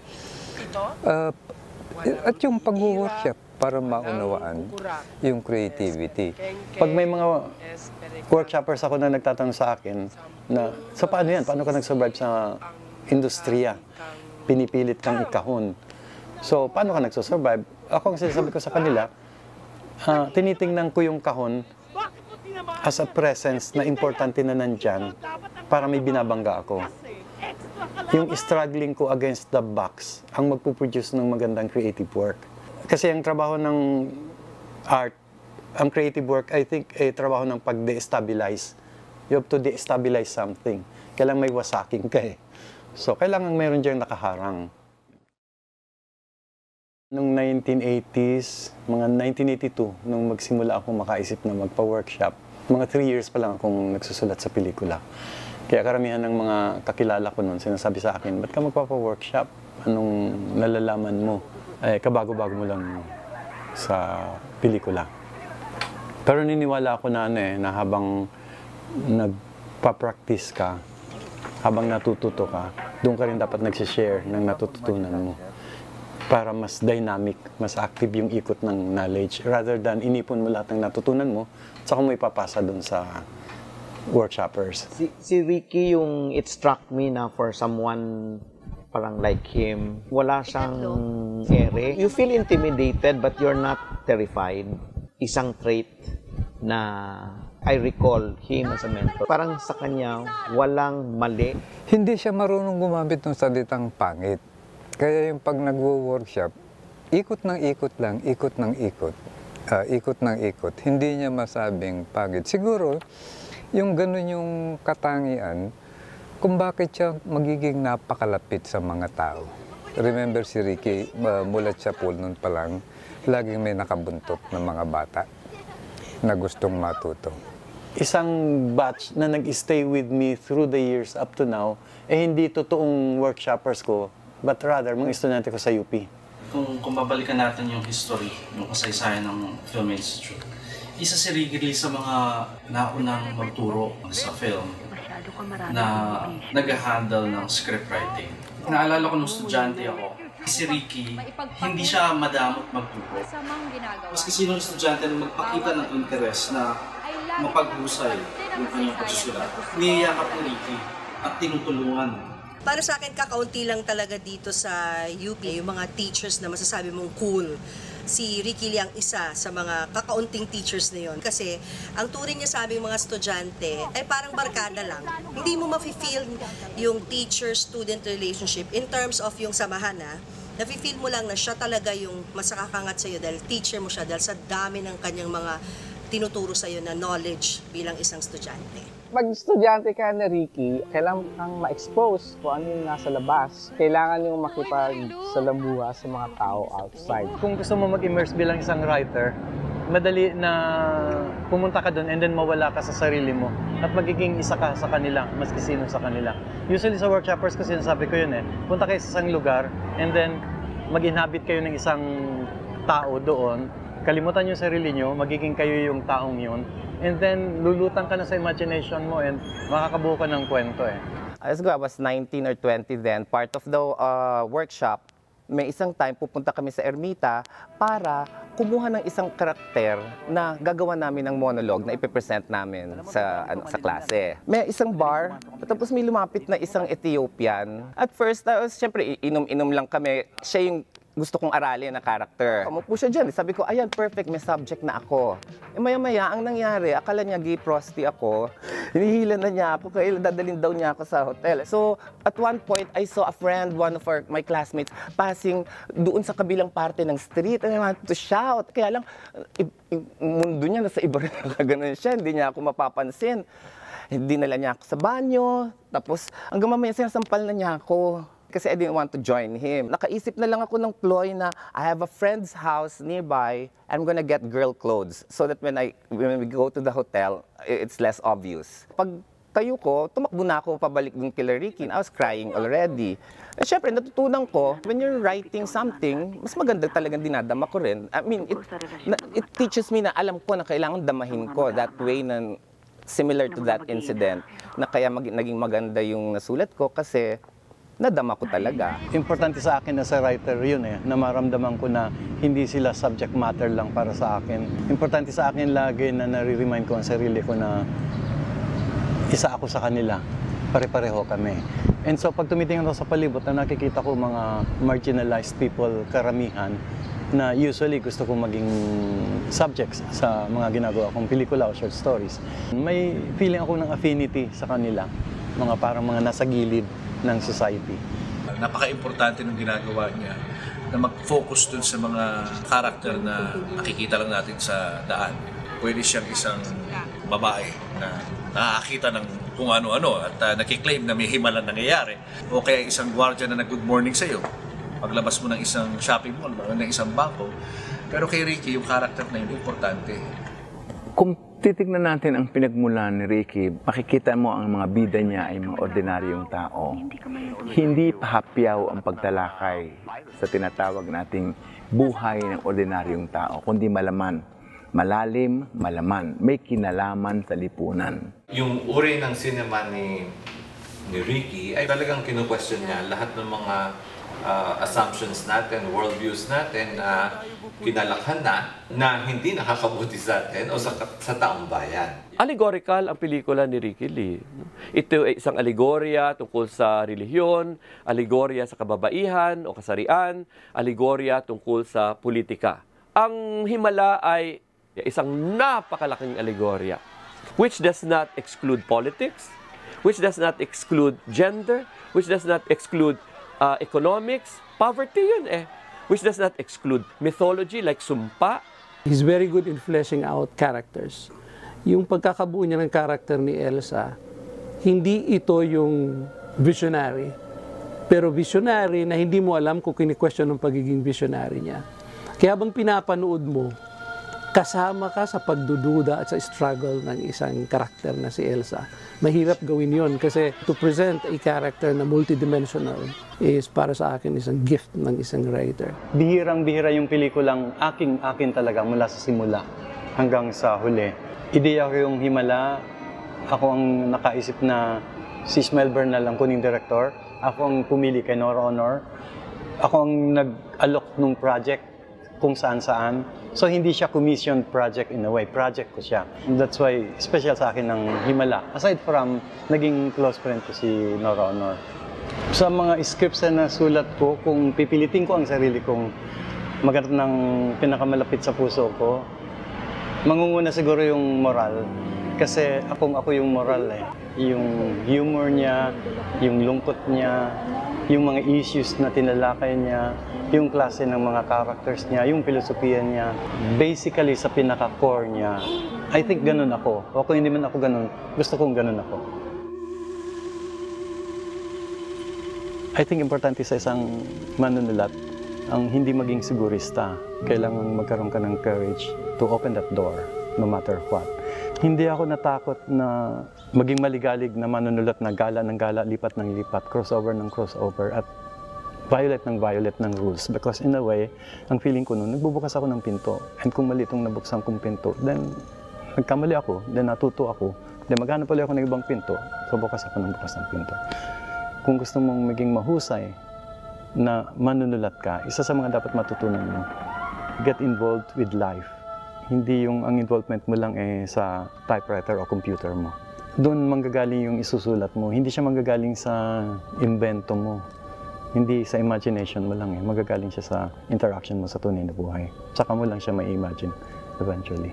At yung pag-workshop para maunawaan yung creativity. Pag may mga workshoppers ako na nagtatanong sa akin na, so paano yan? Paano ka nag-survive sa industriya? Pinipilit kang ikahon. So, paano ka nagsusurvive? Ako ang sinasabi ko sa kanila, tinitingnan ko yung kahon as a presence na importante na nandyan para may binabangga ako. Yung struggling ko against the box ang magpuproduce ng magandang creative work. Kasi ang trabaho ng art, ang creative work, I think, ay trabaho ng pag-destabilize. You have to destabilize something. Kailangan may wasaking ka eh. So, kailangan mayroon diyang nakaharang. Noong 1980s, mga 1982, nung magsimula akong makaisip na magpa-workshop, mga 3 years pa lang akong nagsusulat sa pelikula. Kaya karamihan ng mga kakilala ko noon, sinasabi sa akin, ba't ka magpapa-workshop? Anong nalalaman mo? Kabago-bago mo lang sa pelikula. Pero niniwala ako na na habang nagpa-practice ka, habang natututo ka, doon ka rin dapat nagsishare ng natututunan mo. Para mas dynamic, mas active yung ikot ng knowledge. Rather than inipon mo lahat ng natutunan mo, saka mo ipapasa doon sa workshoppers. Si Ricky, yung it struck me na for someone parang like him, wala siyang ere. You feel intimidated but you're not terrified. Isang trait na I recall him as a mentor. Parang sa kanya, walang mali. Hindi siya marunong gumamit ng salitang pangit. Kaya yung pag nagwo-workshop, ikot ng ikot lang, ikot ng ikot. Ikot ng ikot. Hindi niya masabing pangit. Siguro, yung ganun yung katangian, kung bakit siya magiging napakalapit sa mga tao. Remember si Ricky, mulat siya pool nun pa lang, laging may nakabuntot ng mga bata na gustong matuto. Isang batch na nag-stay with me through the years up to now, hindi totoong workshoppers ko, but rather mga estudyante ko sa UP. Kung babalikan natin yung history, yung kasaysayan ng Film Institute, isa si Ricky sa mga naunang magturo sa film na nag-handle ng script writing. Naalala ko nung estudyante ako, si Ricky, hindi siya madamot magturo. Maski sinong estudyante na magpakita ng interest na mapaghusay yung kanyang pagsusulat, niyayakap ni Ricky at tinutulungan. Para sa akin, kakaunti lang talaga dito sa UP, yung mga teachers na masasabi mong cool. Si Ricky Lee ang isa sa mga kakaunting teachers na yon. Kasi ang turing niya sa aming mga estudyante ay parang barkada lang. Hindi mo mafe-feel yung teacher-student relationship in terms of yung samahan nafe-feel mo lang na siya talaga yung mas nakakangat sa'yo dahil teacher mo siya, dahil sa dami ng kanyang mga tinuturo sa'yo na knowledge bilang isang estudyante. Pag estudyante ka na Ricky, kailangan kang ma-expose kung ano yung nasa labas. Kailangan yung makipagsalamuha sa mga tao outside. Kung gusto mo mag-immerse bilang isang writer, madali na pumunta ka doon and then mawala ka sa sarili mo at magiging isa ka sa kanila, maski sino sa kanila. Usually sa workshoppers kasi sinasabi ko yun punta kayo sa isang lugar and then mag-inhabit kayo ng isang tao doon, kalimutan yung sarili nyo, magiging kayo yung taong yun, and then lulutang ka na sa imagination mo and makakabuo ka ng kwento I was 19 or 20 then, part of the workshop. May isang time pupunta kami sa Ermita para kumuha ng isang karakter na gagawa namin ng monologue na ipipresent namin sa klase. May isang bar, tapos may lumapit na isang Ethiopian. At first, siyempre, inom-inom lang kami. Siya yung gusto kong aralin na character. Umupo siya dyan. Sabi ko, ayan, perfect, may subject na ako. Maya-maya, ang nangyari, akala niya gay prosty ako. Hinihila na niya ako, kaya dadalhin daw niya ako sa hotel. So, at one point, I saw a friend, one of my classmates, passing doon sa kabilang parte ng street, and I wanted to shout. Kaya lang, mundo niya, nasa iba rin ganun siya, hindi niya ako mapapansin. Hindi nala niya ako sa banyo, tapos hanggang mamaya sinasampal na niya ako. Kasi I didn't want to join him. Nakaisip na lang ako ng ploy na I have a friend's house nearby. I'm gonna get girl clothes so that when we go to the hotel, it's less obvious. Pag tayo ko, tumakbo na ako pabalik dun kila Ricky. I was crying already. Siyempre, natutunan ko, when you're writing something, mas maganda talagang dinadama ko rin. I mean, it teaches me na alam ko na kailangan damahin ko that way na similar to that incident na kaya naging maganda yung nasulat ko kasi nadama ko talaga. Importante sa akin na sa writer yun na maramdaman ko na hindi sila subject matter lang para sa akin. Importante sa akin lagi na nare-remind ko ang sarili ko na isa ako sa kanila. Pare-pareho kami. And so pag tumitingin ako sa palibot na nakikita ko mga marginalized people, karamihan, na usually gusto kong maging subjects sa mga ginagawa kong pelikula o short stories. May feeling ako ng affinity sa kanila, mga parang mga nasa gilid ng society. Napaka-importante ng ginagawa niya na mag-focus dun sa mga karakter na nakikita lang natin sa daan. Pwede siyang isang babae na nakakita ng kung ano-ano at nakiklaim na may himalang nangyayari. O kaya isang gwardiya na nag-good morning sa'yo. Paglabas mo ng isang shopping mall, ng isang bangko. Pero kay Ricky, yung karakter na yun, importante. Kung titignan natin ang pinagmulan ni Ricky, makikita mo ang mga bida niya ay mga ordinaryong tao. Hindi pahapyaw ang pagtalakay sa tinatawag nating buhay ng ordinaryong tao, kundi malaman. Malalim, malaman. May kinalaman sa lipunan. Yung uri ng cinema ni Ricky ay talagang kinu-question niya lahat ng mga assumptions natin, worldviews natin na kinalakhan na hindi nakakabuti sa atin o sa taong bayan. Allegorical ang pelikula ni Ricky Lee. Ito ay isang alegorya tungkol sa relihiyon, alegorya sa kababaihan o kasarian, alegorya tungkol sa politika. Ang Himala ay isang napakalaking alegorya which does not exclude politics, which does not exclude gender, which does not exclude economics, poverty yun which does not exclude mythology like Sumpa. He's very good in fleshing out characters. Yung pagkakabuo niya ng character ni Elsa, hindi ito yung visionary, pero visionary na hindi mo alam kung kini-question ng pagiging visionary niya. Kaya habang pinapanood mo, kasama ka sa pagdududa at sa struggle ng isang karakter na si Elsa. Mahirap gawin yon kasi to present a character na multidimensional is para sa akin isang gift ng isang writer. Bihirang-bihira yung pelikulang akin talaga mula sa simula hanggang sa huli. Ideya ko yung Himala, ako ang nakaisip na si Ismael Bernal ang kuning director, ako ang pumili kay Nora Honor, ako ang nag-alok ng project kung saan-saan. So hindi siya commissioned project in a way, project ko siya. That's why special sa akin ng Himala. Aside from naging close friend ko si Nora Honor. Sa mga scripts na nasulat ko, kung pipilitin ko ang sarili kong maghanap ng pinakamalapit sa puso ko, mangunguna siguro yung moral. Kasi ako yung moral Yung humor niya, yung lungkot niya, yung mga issues na tinalakay niya, yung klase ng mga characters niya, yung filosofiya niya, basically sa pinaka-core niya. I think ganun ako. O kung hindi man ako ganun, gusto kong ganun ako. I think importante sa isang manunulat ang hindi maging sigurista. Kailangan magkaroon ka ng courage to open that door, no matter what. Hindi ako natakot na maging maligalig na manunulat na gala ng gala, lipat ng lipat, crossover ng crossover, at violet ng rules. Because in a way, ang feeling ko noon, nagbubukas ako ng pinto. And kung mali itong nabuksan kong pinto, then nagkamali ako, then natuto ako, then maghanap pala ako ng ibang pinto, so bukas ako ng bukas ng pinto. Kung gusto mong maging mahusay na manunulat ka, isa sa mga dapat matutunan mo, get involved with life. Hindi yung ang involvement mo lang sa typewriter o computer mo. Doon manggagaling yung isusulat mo. Hindi siya manggagaling sa invento mo. Hindi sa imagination mo lang Magagaling siya sa interaction mo sa tunay na buhay. Saka mo lang siya may imagine eventually.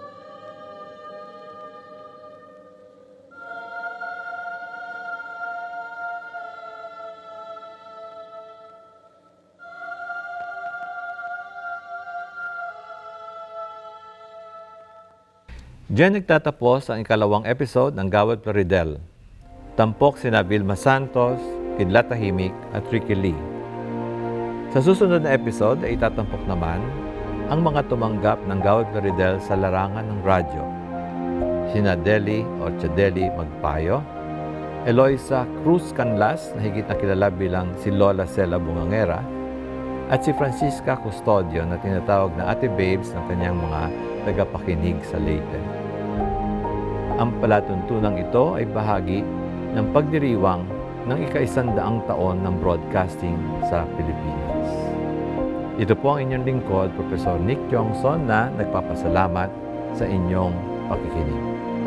Diyan nagtatapos ang ikalawang episode ng Gawad Plaridel. Tampok sina Vilma Santos, Kidlat Tahimik at Ricky Lee. Sa susunod na episode ay itatampok naman ang mga tumanggap ng Gawad Plaridel sa larangan ng radyo. Sina Deli o Chadeli Magpayo, Eloisa Cruz Canlas na higit na kilala bilang si Lola Cela Bungangera, at si Francisca Custodio na tinatawag na Ate Babes ng kanyang mga tagapakinig sa Leyte. Ang palatuntunang ito ay bahagi ng pagdiriwang ng ika-100 taon ng broadcasting sa Pilipinas. Ito po ang inyong lingkod, Professor Nick Johnson, na nagpapasalamat sa inyong pakikinig.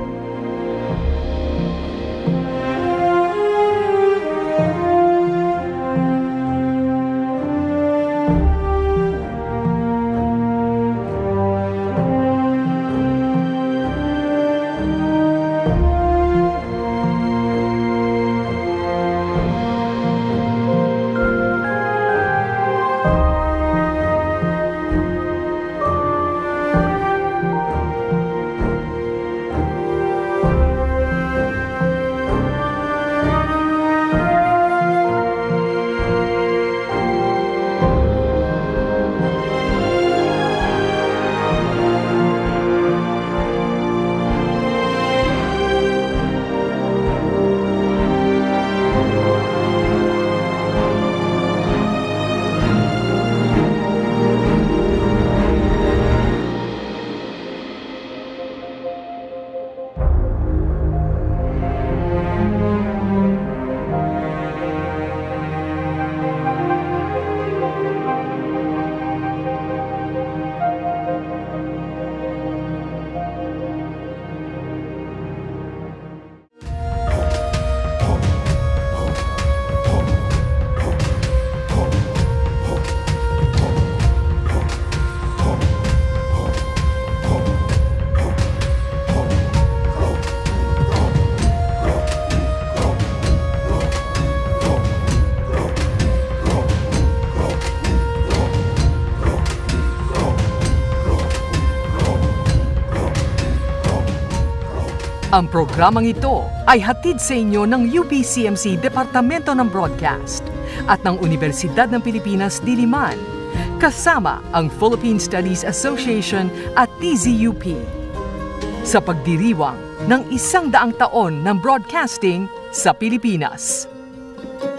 Ang programang ito ay hatid sa inyo ng UPCMC Departamento ng Broadcast at ng Universidad ng Pilipinas, Diliman, kasama ang Philippine Studies Association at TZUP sa pagdiriwang ng 100 taon ng broadcasting sa Pilipinas.